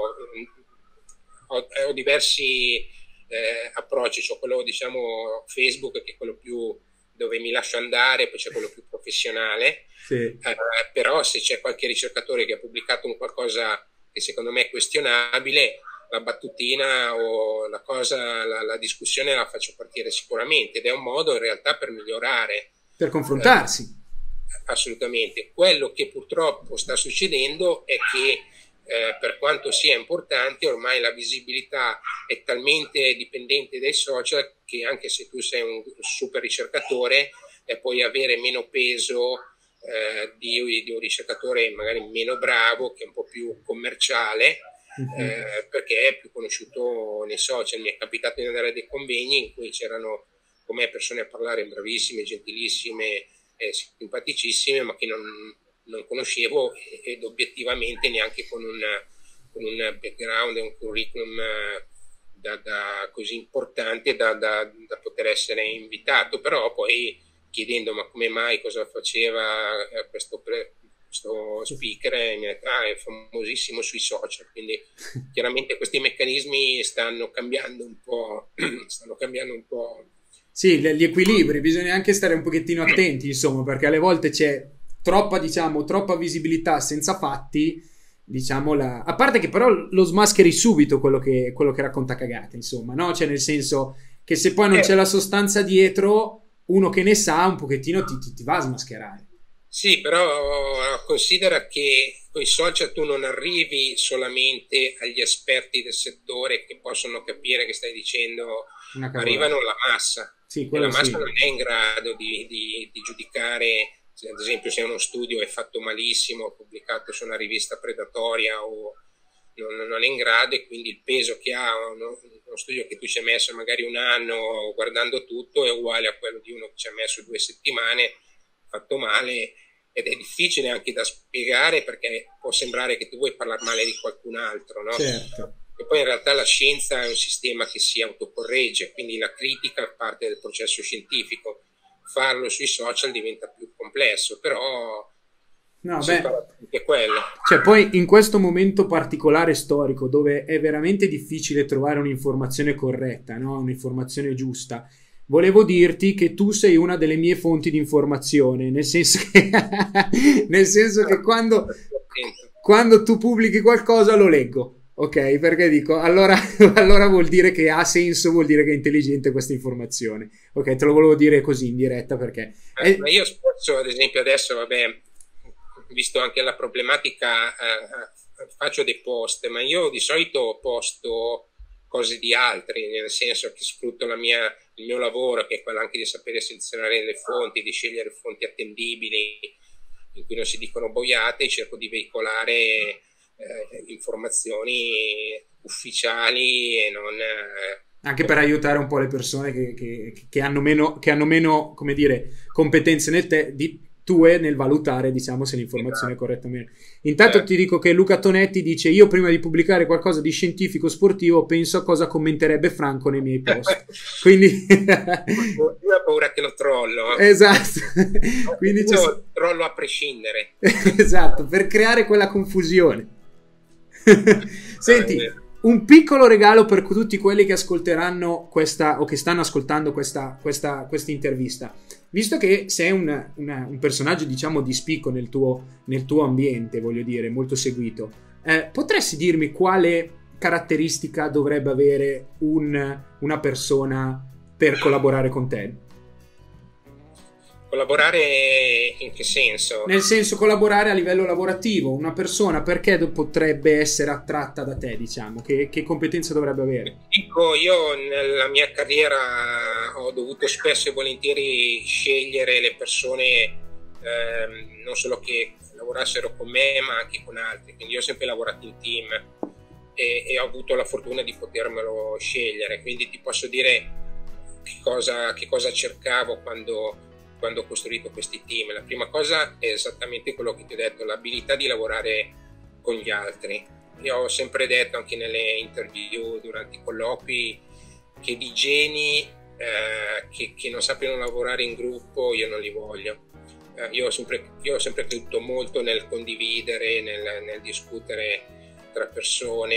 ho, ho diversi eh, approcci, c'ho quello, diciamo, Facebook, che è quello più dove mi lascio andare, poi c'è quello più professionale. Sì. Eh, però se c'è qualche ricercatore che ha pubblicato un qualcosa che secondo me è questionabile, la battutina o la cosa, la, la discussione la faccio partire sicuramente, ed è un modo in realtà per migliorare. Per confrontarsi. Eh, assolutamente. Quello che purtroppo sta succedendo è che eh, per quanto sia importante, ormai la visibilità è talmente dipendente dai social che anche se tu sei un super ricercatore eh, puoi avere meno peso eh, di, di un ricercatore magari meno bravo, che è un po' più commerciale. Uh-huh. Eh, perché è più conosciuto nei social. Mi è capitato di andare a dei convegni in cui c'erano con me persone a parlare bravissime, gentilissime, eh, simpaticissime, ma che non, non conoscevo ed obiettivamente neanche con un, con un background e un curriculum eh, da, da così importante da, da, da poter essere invitato. Però poi chiedendo ma come mai, cosa faceva eh, questo pre- questo speaker, è, ah, è famosissimo sui social, quindi chiaramente questi meccanismi stanno cambiando un po', stanno cambiando un po'. Sì, gli equilibri, bisogna anche stare un pochettino attenti, insomma, perché alle volte c'è troppa, diciamo, troppa visibilità senza fatti, diciamo, la... a parte che però lo smascheri subito quello che, quello che racconta cagate, insomma, no? Cioè nel senso che se poi non c'è la sostanza dietro, uno che ne sa un pochettino ti, ti, ti va a smascherare. Sì, però considera che con i social tu non arrivi solamente agli esperti del settore che possono capire che stai dicendo, arrivano alla massa. Sì, e la massa sì. non è in grado di, di, di giudicare, ad esempio, se uno studio è fatto malissimo, pubblicato su una rivista predatoria, o non, non è in grado, e quindi il peso che ha uno, uno studio che tu ci hai messo magari un anno guardando tutto è uguale a quello di uno che ci ha messo due settimane fatto male, ed è difficile anche da spiegare, perché può sembrare che tu vuoi parlare male di qualcun altro, no? Certo. E poi in realtà la scienza è un sistema che si autocorregge, quindi la critica è parte del processo scientifico. Farlo sui social diventa più complesso, però no, beh, è quello. Cioè, poi in questo momento particolare storico, dove è veramente difficile trovare un'informazione corretta, no? Un'informazione giusta, volevo dirti che tu sei una delle mie fonti di informazione, nel senso che, nel senso che quando, quando tu pubblichi qualcosa lo leggo, ok? Perché dico, allora, allora vuol dire che ha senso, vuol dire che è intelligente questa informazione. Ok, te lo volevo dire così in diretta, perché... Eh, ma io spesso, ad esempio adesso, vabbè, visto anche la problematica, eh, faccio dei post, ma io di solito posto cose di altri, nel senso che sfrutto la mia, il mio lavoro, che è quello anche di sapere selezionare le fonti, di scegliere fonti attendibili, in cui non si dicono boiate, cerco di veicolare eh, informazioni ufficiali e non... Eh, anche per aiutare un po' le persone che, che, che hanno meno, che hanno meno, come dire, competenze nel te, di, tue nel valutare, diciamo, se l'informazione è corretta o meno. Intanto eh. ti dico che Luca Tonetti dice: io prima di pubblicare qualcosa di scientifico sportivo penso a cosa commenterebbe Franco nei miei post. Quindi io ho paura che lo trollo. Esatto. Quindi io c'è... trollo a prescindere. Esatto, per creare quella confusione. Senti, un piccolo regalo per tutti quelli che ascolteranno questa o che stanno ascoltando questa, questa, questa intervista. Visto che sei un, una, un personaggio, diciamo, di spicco nel tuo, nel tuo ambiente, voglio dire, molto seguito, eh, potresti dirmi quale caratteristica dovrebbe avere un, una persona per collaborare con te? Collaborare in che senso? Nel senso, collaborare a livello lavorativo. Una persona perché potrebbe essere attratta da te, diciamo? Che, che competenze dovrebbe avere? Dico, io nella mia carriera ho dovuto spesso e volentieri scegliere le persone ehm, non solo che lavorassero con me ma anche con altri, quindi io ho sempre lavorato in team e, e ho avuto la fortuna di potermelo scegliere, quindi ti posso dire che cosa, che cosa cercavo quando quando ho costruito questi team. La prima cosa è esattamente quello che ti ho detto, l'abilità di lavorare con gli altri. Io ho sempre detto anche nelle interview, durante i colloqui, che di geni eh, che, che non sappiano lavorare in gruppo io non li voglio. Eh, io, ho sempre, io ho sempre creduto molto nel condividere, nel, nel discutere tra persone.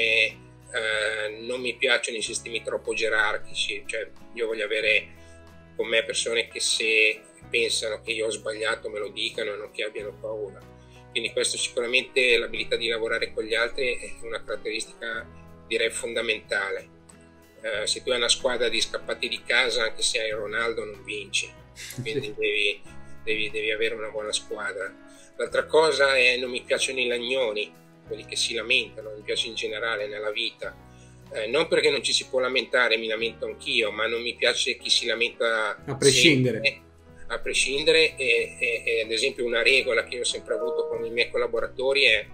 Eh, non mi piacciono i sistemi troppo gerarchici, cioè io voglio avere con me persone che se pensano che io ho sbagliato me lo dicano e non che abbiano paura. Quindi questo sicuramente, l'abilità di lavorare con gli altri è una caratteristica direi fondamentale. Eh, se tu hai una squadra di scappati di casa, anche se hai Ronaldo non vinci, quindi devi, devi, devi avere una buona squadra. L'altra cosa è non mi piacciono i lagnoni, quelli che si lamentano, mi piace in generale nella vita. Eh, non perché non ci si può lamentare, mi lamento anch'io, ma non mi piace chi si lamenta a prescindere. Sempre, a prescindere e, e, e ad esempio una regola che io ho sempre avuto con i miei collaboratori è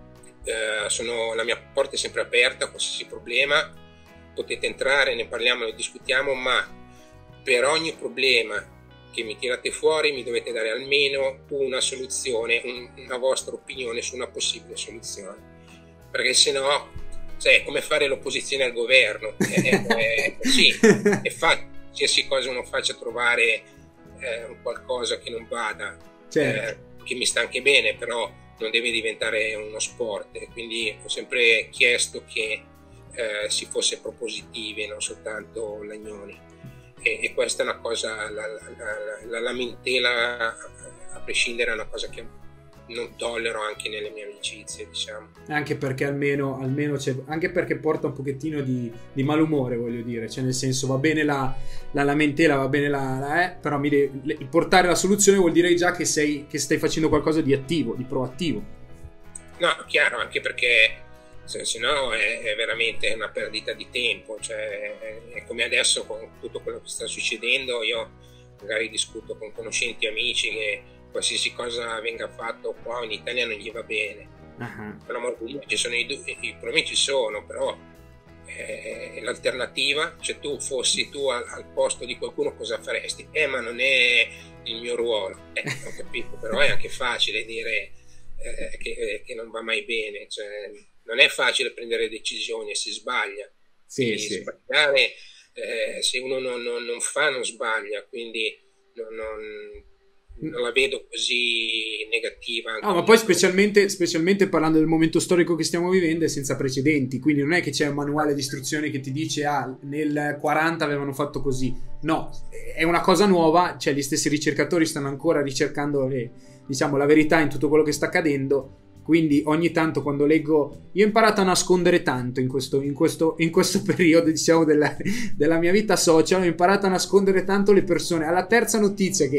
eh, sono, la mia porta è sempre aperta, qualsiasi problema potete entrare, ne parliamo, ne discutiamo, ma per ogni problema che mi tirate fuori mi dovete dare almeno una soluzione, un, una vostra opinione su una possibile soluzione, perché se no, cioè, è come fare l'opposizione al governo, è, è, è così, è fatto, qualsiasi cosa uno faccia trovare Eh, qualcosa che non vada, certo. eh, che mi sta anche bene, però non deve diventare uno sport, e quindi ho sempre chiesto che eh, si fosse propositivi, non soltanto lagnoni, e, e questa è una cosa, la, la, la, la lamentela a prescindere è una cosa che non tollero anche nelle mie amicizie, diciamo. Anche perché almeno, almeno c'è, anche perché porta un pochettino di, di malumore, voglio dire, cioè nel senso va bene la, la lamentela, va bene la, la eh, però mi de, le, portare la soluzione vuol dire già che sei, che stai facendo qualcosa di attivo, di proattivo. No, chiaro, anche perché se, se no è, è veramente una perdita di tempo, cioè è, è come adesso con tutto quello che sta succedendo, io magari discuto con conoscenti, amici che qualsiasi cosa venga fatto qua in Italia non gli va bene. Uh-huh. Per l'amor di Dio, ci sono i, i problemi, ci sono, però eh, l'alternativa, cioè tu fossi tu al, al posto di qualcuno, cosa faresti? Eh, ma non è il mio ruolo. Eh, ho capito, però è anche facile dire eh, che, che non va mai bene, cioè, non è facile prendere decisioni e si sbaglia. Sì, sì. Sbagliare, eh, se uno non, non, non fa, non sbaglia, quindi non... non non la vedo così negativa. Ah, ma poi specialmente, specialmente parlando del momento storico che stiamo vivendo è senza precedenti, quindi non è che c'è un manuale di istruzioni che ti dice ah, nel quaranta avevano fatto così, no, è una cosa nuova, cioè gli stessi ricercatori stanno ancora ricercando le, diciamo, la verità in tutto quello che sta accadendo. Quindi ogni tanto quando leggo, io ho imparato a nascondere tanto in questo, in questo, in questo periodo, diciamo, della, della mia vita social, ho imparato a nascondere tanto le persone. Alla terza notizia che, che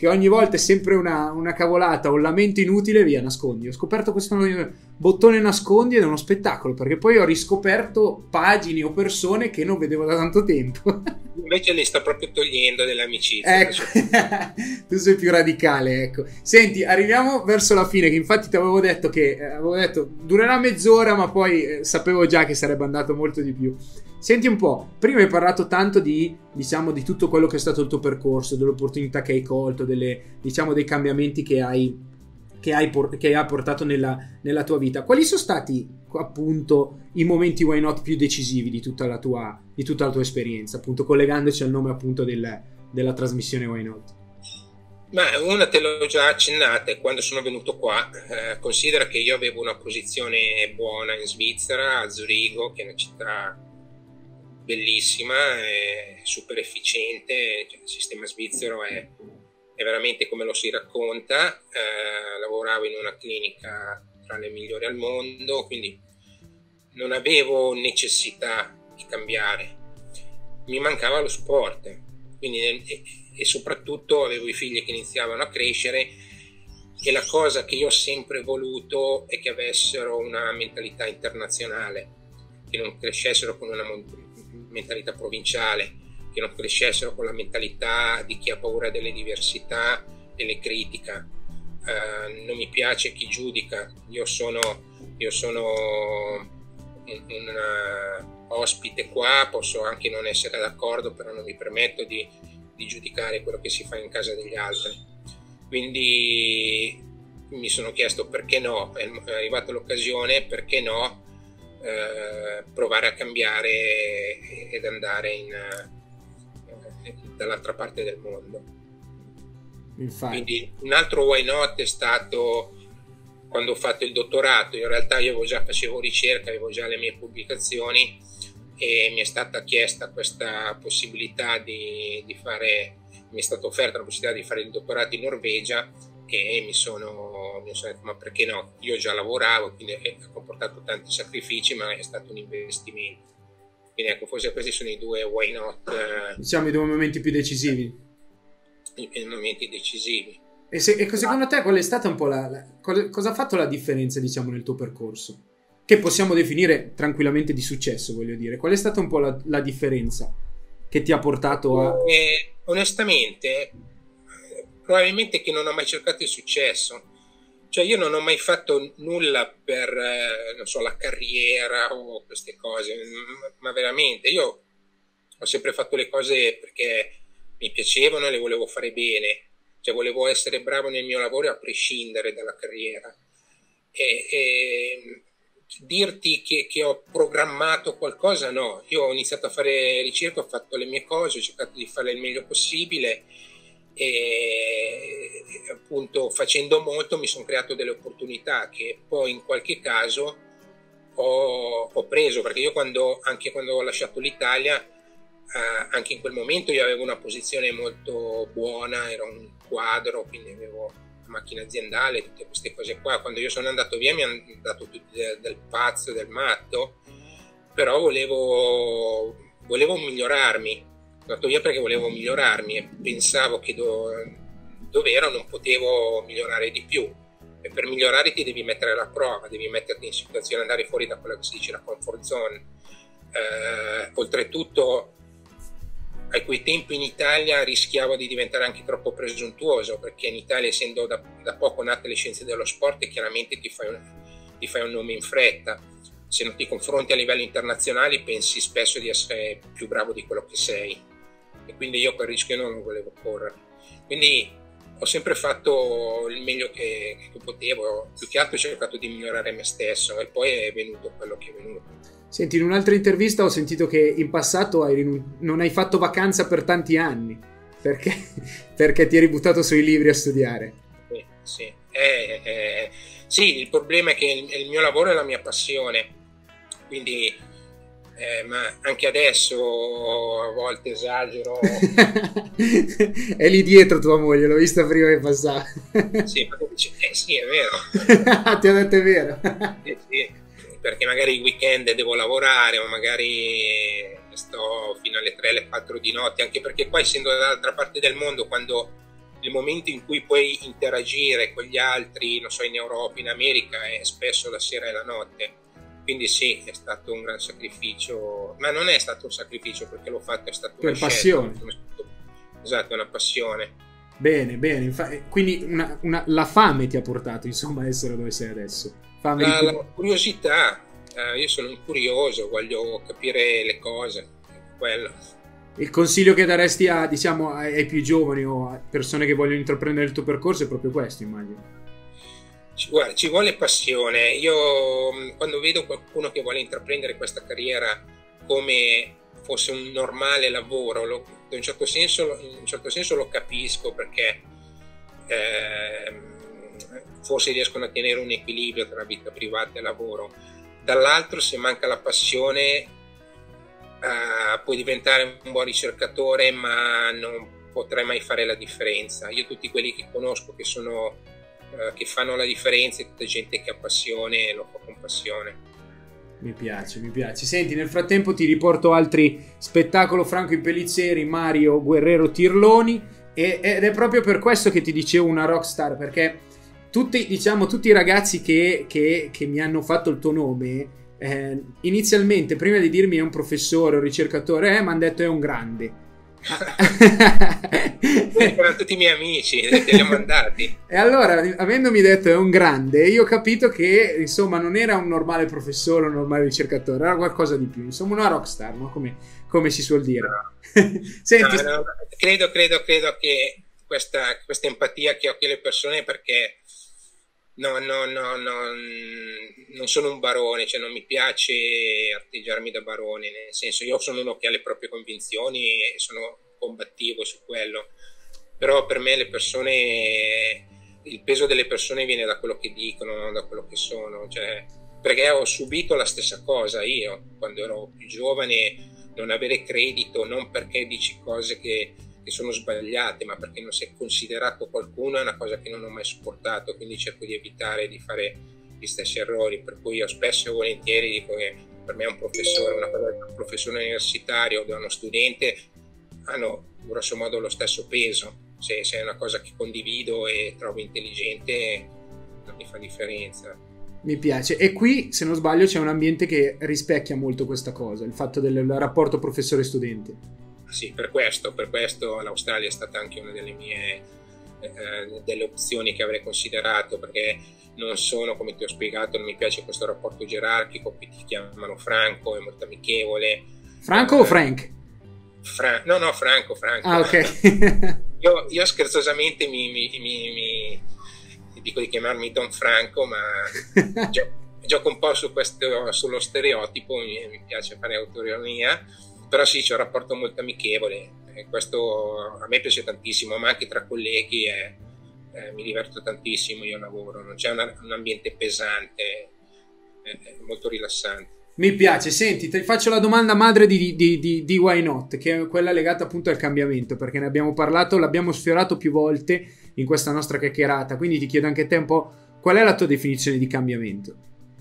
che ogni volta è sempre una, una cavolata o un lamento inutile, via, nascondi. Ho scoperto questo bottone nascondi ed è uno spettacolo, perché poi ho riscoperto pagine o persone che non vedevo da tanto tempo. Invece li sta proprio togliendo dell'amicizia. Ecco, tu sei più radicale, ecco. Senti, arriviamo verso la fine, che infatti ti avevo detto che eh, avevo detto durerà mezz'ora, ma poi eh, sapevo già che sarebbe andato molto di più. Senti un po', prima hai parlato tanto di, diciamo, di tutto quello che è stato il tuo percorso, delle opportunità che hai colto, delle, diciamo, dei cambiamenti che hai, che hai, por- che hai portato nella, nella tua vita. Quali sono stati, appunto, i momenti Why Not più decisivi di tutta la tua, di tutta la tua esperienza, appunto, collegandoci al nome, appunto, del, della trasmissione Why Not? Ma una te l'ho già accennata, quando sono venuto qua, eh, considera che io avevo una posizione buona in Svizzera, a Zurigo, che è una città bellissima, è super efficiente, cioè, il sistema svizzero è, è veramente come lo si racconta. Eh, lavoravo in una clinica tra le migliori al mondo, quindi non avevo necessità di cambiare, mi mancava lo sport, quindi, e, e soprattutto avevo i figli che iniziavano a crescere, e la cosa che io ho sempre voluto è che avessero una mentalità internazionale, che non crescessero con una mentalità provinciale, che non crescessero con la mentalità di chi ha paura delle diversità e le critica. Uh, non mi piace chi giudica. Io sono, io sono un, un uh, ospite qua, posso anche non essere d'accordo, però non mi permetto di, di giudicare quello che si fa in casa degli altri. Quindi mi sono chiesto perché no, è arrivata l'occasione, perché no, Uh, provare a cambiare ed andare in, uh, dall'altra parte del mondo. Infatti. Quindi un altro why not è stato quando ho fatto il dottorato. In realtà io avevo già facevo ricerca, avevo già le mie pubblicazioni, e mi è stata chiesta questa possibilità di, di fare, mi è stata offerta la possibilità di fare il dottorato in Norvegia, e mi sono, mi sono detto ma perché no? Io già lavoravo, quindi ha comportato tanti sacrifici, ma è stato un investimento. Quindi ecco, forse questi sono i due why not, eh, diciamo i due momenti più decisivi, i, i momenti decisivi. E, se, e secondo te qual è stata un po' la, la cosa, cosa ha fatto la differenza, diciamo, nel tuo percorso, che possiamo definire tranquillamente di successo, voglio dire? Qual è stata un po' la, la differenza che ti ha portato a... Eh, onestamente probabilmente che non ho mai cercato il successo, cioè io non ho mai fatto nulla per eh, non so, la carriera o queste cose, ma veramente io ho sempre fatto le cose perché mi piacevano e le volevo fare bene, cioè volevo essere bravo nel mio lavoro a prescindere dalla carriera. E, e dirti che, che ho programmato qualcosa, no, io ho iniziato a fare ricerca, ho fatto le mie cose, ho cercato di fare il meglio possibile, e appunto facendo molto mi sono creato delle opportunità che poi in qualche caso ho, ho preso, perché io quando, anche quando ho lasciato l'Italia, eh, anche in quel momento io avevo una posizione molto buona, ero un quadro, quindi avevo una macchina aziendale, tutte queste cose qua. Quando io sono andato via mi hanno dato tutti del, del pazzo, del matto, però volevo, volevo migliorarmi. Sono andato via perché volevo migliorarmi e pensavo che do, dove ero non potevo migliorare di più, e per migliorare ti devi mettere alla prova, devi metterti in situazione, andare fuori da quella che si dice la comfort zone. Eh, oltretutto a quei tempi in Italia rischiavo di diventare anche troppo presuntuoso, perché in Italia, essendo da, da poco nate le scienze dello sport, chiaramente ti fai, un, ti fai un nome in fretta. Se non ti confronti a livello internazionale pensi spesso di essere più bravo di quello che sei, e quindi io quel rischio non lo volevo correre. Quindi ho sempre fatto il meglio che, che potevo, più che altro ho cercato di migliorare me stesso, e poi è venuto quello che è venuto. Senti, in un'altra intervista ho sentito che in passato hai rinun- non hai fatto vacanza per tanti anni perché, perché ti eri buttato sui libri a studiare. Sì, sì. Eh, eh, sì, il problema è che il, il mio lavoro è la mia passione, quindi eh, ma anche adesso a volte esagero. È lì dietro tua moglie, l'ho vista prima che passava. Sì, eh, sì, è vero. Ti ha detto è vero. Sì, sì, perché magari il weekend devo lavorare, o magari sto fino alle tre, alle quattro di notte, anche perché qua, essendo dall'altra parte del mondo, quando nel momento in cui puoi interagire con gli altri, non so, in Europa, in America, è spesso la sera e la notte. Quindi sì, è stato un gran sacrificio, ma non è stato un sacrificio perché l'ho fatto, è stato per una passione. Scelta. Esatto, una passione. Bene, bene. Infa- quindi una, una, la fame ti ha portato, insomma, a essere dove sei adesso. Fame La, di... la curiosità, eh, io sono un curioso, voglio capire le cose, quello. Il consiglio che daresti a, diciamo, ai più giovani o a persone che vogliono intraprendere il tuo percorso è proprio questo, immagino. Ci, guarda, ci vuole passione. Io quando vedo qualcuno che vuole intraprendere questa carriera come fosse un normale lavoro, lo, in, un certo senso, in un certo senso lo capisco, perché eh, forse riescono a tenere un equilibrio tra vita privata e lavoro. Dall'altro, se manca la passione, eh, puoi diventare un buon ricercatore, ma non potrai mai fare la differenza. Io tutti quelli che conosco che sono che fanno la differenza è tutta gente che ha passione e lo fa con passione. Mi piace, mi piace. Senti, nel frattempo ti riporto altri spettacolo: Franco I Pellizzeri, Mario Guerrero Tirloni, e, ed è proprio per questo che ti dicevo una rockstar, perché tutti, diciamo, tutti i ragazzi che, che, che mi hanno fatto il tuo nome, eh, inizialmente, prima di dirmi è un professore o ricercatore, eh, mi hanno detto è un grande. Erano tutti i miei amici, te li ho mandati. E allora, avendomi detto è un grande, io ho capito che insomma non era un normale professore, un normale ricercatore, era qualcosa di più, insomma una rockstar, no? come, come si suol dire. No. Senti, no, no, credo, credo, credo che questa, questa empatia che ho con le persone, perché no, no, no, no, non sono un barone, cioè non mi piace atteggiarmi da barone, nel senso, io sono uno che ha le proprie convinzioni e sono combattivo su quello, però per me le persone, il peso delle persone viene da quello che dicono, non da quello che sono, cioè, perché ho subito la stessa cosa io quando ero più giovane, non avere credito, non perché dici cose che che sono sbagliate, ma perché non sei considerato qualcuno, è una cosa che non ho mai supportato, quindi cerco di evitare di fare gli stessi errori, per cui io spesso e volentieri dico che per me un professore, una cosa un professore universitario o uno studente hanno grosso modo lo stesso peso. Se, se è una cosa che condivido e trovo intelligente, non mi fa differenza. Mi piace. E qui, se non sbaglio, c'è un ambiente che rispecchia molto questa cosa, il fatto del rapporto professore-studente. Sì, per questo, per questo l'Australia è stata anche una delle mie eh, delle opzioni che avrei considerato, perché non sono, come ti ho spiegato, non mi piace questo rapporto gerarchico, qui ti chiamano Franco, è molto amichevole. Franco eh, o Frank? Fra- no, no, Franco, Franco. Ah, ok. io, io scherzosamente mi, mi, mi, mi dico di chiamarmi Don Franco, ma gio- gioco un po' su questo, sullo stereotipo, mi, mi piace fare autoironia. Però sì, c'è un rapporto molto amichevole, e questo a me piace tantissimo, ma anche tra colleghi è, eh, mi diverto tantissimo, io lavoro, non c'è una, un ambiente pesante, è, è molto rilassante. Mi piace. Senti, ti faccio la domanda madre di, di, di, di Why Not, che è quella legata appunto al cambiamento, perché ne abbiamo parlato, l'abbiamo sfiorato più volte in questa nostra chiacchierata, quindi ti chiedo anche te un po' qual è la tua definizione di cambiamento?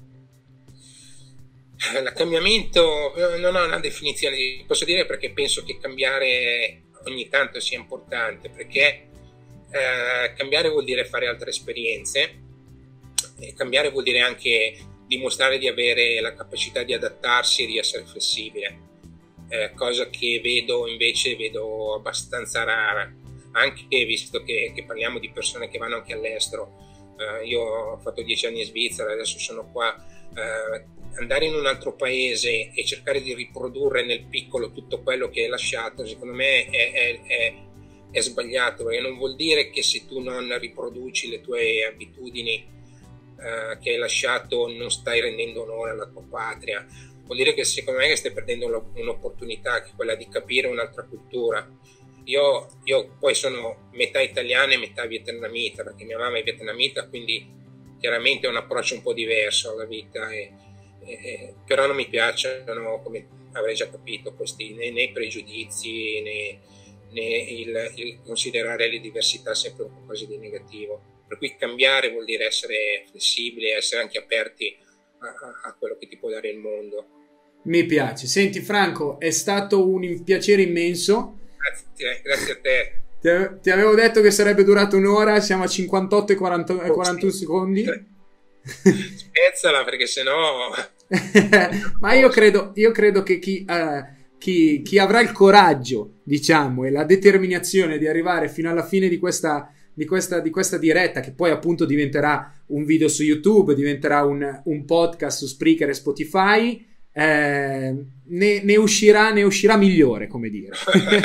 Il cambiamento non ho una definizione, posso dire, perché penso che cambiare ogni tanto sia importante, perché eh, cambiare vuol dire fare altre esperienze, e cambiare vuol dire anche dimostrare di avere la capacità di adattarsi e di essere flessibile, eh, cosa che vedo invece vedo abbastanza rara, anche visto che, che parliamo di persone che vanno anche all'estero. Eh, io ho fatto dieci anni in Svizzera, adesso sono qua. Eh, andare in un altro paese e cercare di riprodurre nel piccolo tutto quello che hai lasciato, secondo me è, è, è, è sbagliato, perché non vuol dire che se tu non riproduci le tue abitudini eh, che hai lasciato non stai rendendo onore alla tua patria. Vuol dire che secondo me stai perdendo un'opportunità, che è quella di capire un'altra cultura. Io, io poi sono metà italiana e metà vietnamita, perché mia mamma è vietnamita, quindi chiaramente è un approccio un po' diverso alla vita, e, e, però non mi piacciono, come avrei già capito, questi né, né pregiudizi né, né il, il considerare le diversità sempre un qualcosa di negativo. Per cui cambiare vuol dire essere flessibili, essere anche aperti a, a, a quello che ti può dare il mondo. Mi piace. Senti Franco, è stato un piacere immenso. Grazie, grazie a te. Ti, ave- ti avevo detto che sarebbe durato un'ora, siamo a cinquantotto e quarantuno secondi. Spezzala, perché sennò... Ma io credo, io credo che chi, uh, chi, chi avrà il coraggio, diciamo, e la determinazione di arrivare fino alla fine di questa, di questa, di questa diretta, che poi appunto diventerà un video su YouTube, diventerà un, un podcast su Spreaker e Spotify, eh, ne, ne uscirà ne uscirà migliore, come dire.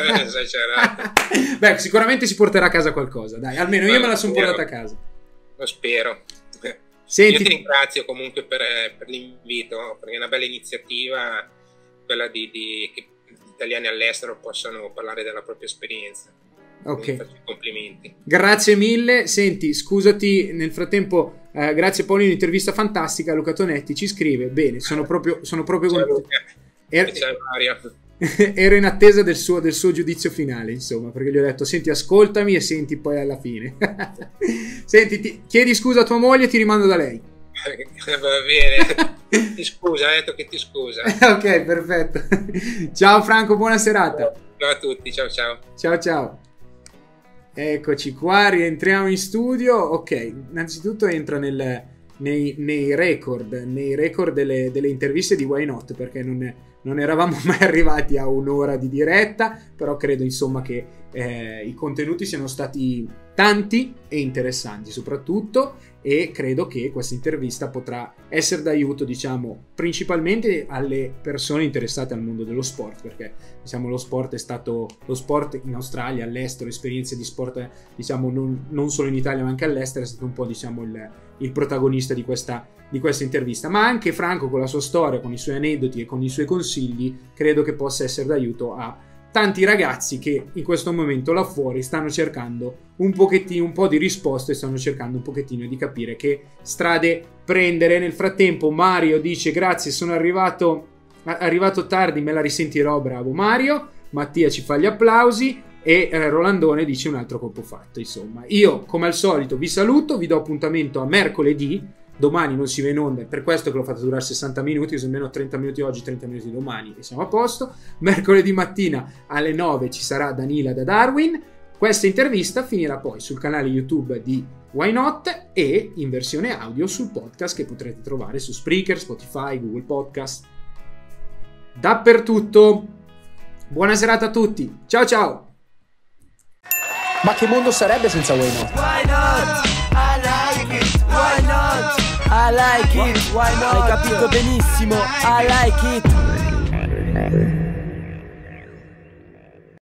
Beh, sicuramente si porterà a casa qualcosa, dai, almeno io me la sono portata a casa. Lo spero. Senti, io ti ringrazio comunque per, per l'invito, perché è una bella iniziativa quella di, di che gli italiani all'estero possano parlare della propria esperienza. Ok, faccio i complimenti. Grazie mille. Senti, scusati nel frattempo, eh, grazie Paolino, intervista fantastica. Luca Tonetti ci scrive: bene, sono proprio sono proprio Ciao, contento. er- Ciao Mario. Ero in attesa del suo, del suo giudizio finale, insomma, perché gli ho detto: senti, ascoltami e senti poi alla fine. Senti, ti, chiedi scusa a tua moglie e ti rimando da lei. Va bene, ti scusa, ha detto che ti scusa. Ok, perfetto. Ciao Franco, buona serata. Ciao a tutti, ciao ciao. Ciao ciao. Eccoci qua, rientriamo in studio. Ok, innanzitutto entra nel, nei, nei record, nei record delle, delle interviste di Why Not, perché non, è, non eravamo mai arrivati a un'ora di diretta, però credo insomma che eh, i contenuti siano stati tanti e interessanti soprattutto, e credo che questa intervista potrà essere d'aiuto, diciamo, principalmente alle persone interessate al mondo dello sport, perché diciamo lo sport è stato lo sport in Australia, all'estero, esperienze di sport diciamo non, non solo in Italia ma anche all'estero, è stato un po' diciamo il, il protagonista di questa, di questa intervista, ma anche Franco con la sua storia, con i suoi aneddoti e con i suoi consigli, credo che possa essere d'aiuto a tanti ragazzi che in questo momento là fuori stanno cercando un pochettino, un po' di risposte, stanno cercando un pochettino di capire che strade prendere. Nel frattempo Mario dice: grazie, sono arrivato, arrivato tardi, me la risentirò, bravo Mario. Mattia ci fa gli applausi e eh, Rolandone dice: un altro colpo fatto. Insomma, io come al solito vi saluto, vi do appuntamento a mercoledì. Domani non si va in onda, è per questo che l'ho fatto durare sessanta minuti, così almeno trenta minuti oggi, trenta minuti domani e siamo a posto. Mercoledì mattina alle nove ci sarà Danila da Darwin. Questa intervista finirà poi sul canale YouTube di Why Not e in versione audio sul podcast che potrete trovare su Spreaker, Spotify, Google Podcast, dappertutto. Buona serata a tutti, ciao ciao. Ma che mondo sarebbe senza Why Not? Why not? I like it. Why not? I like it. Why not? Hai capito benissimo. I like it.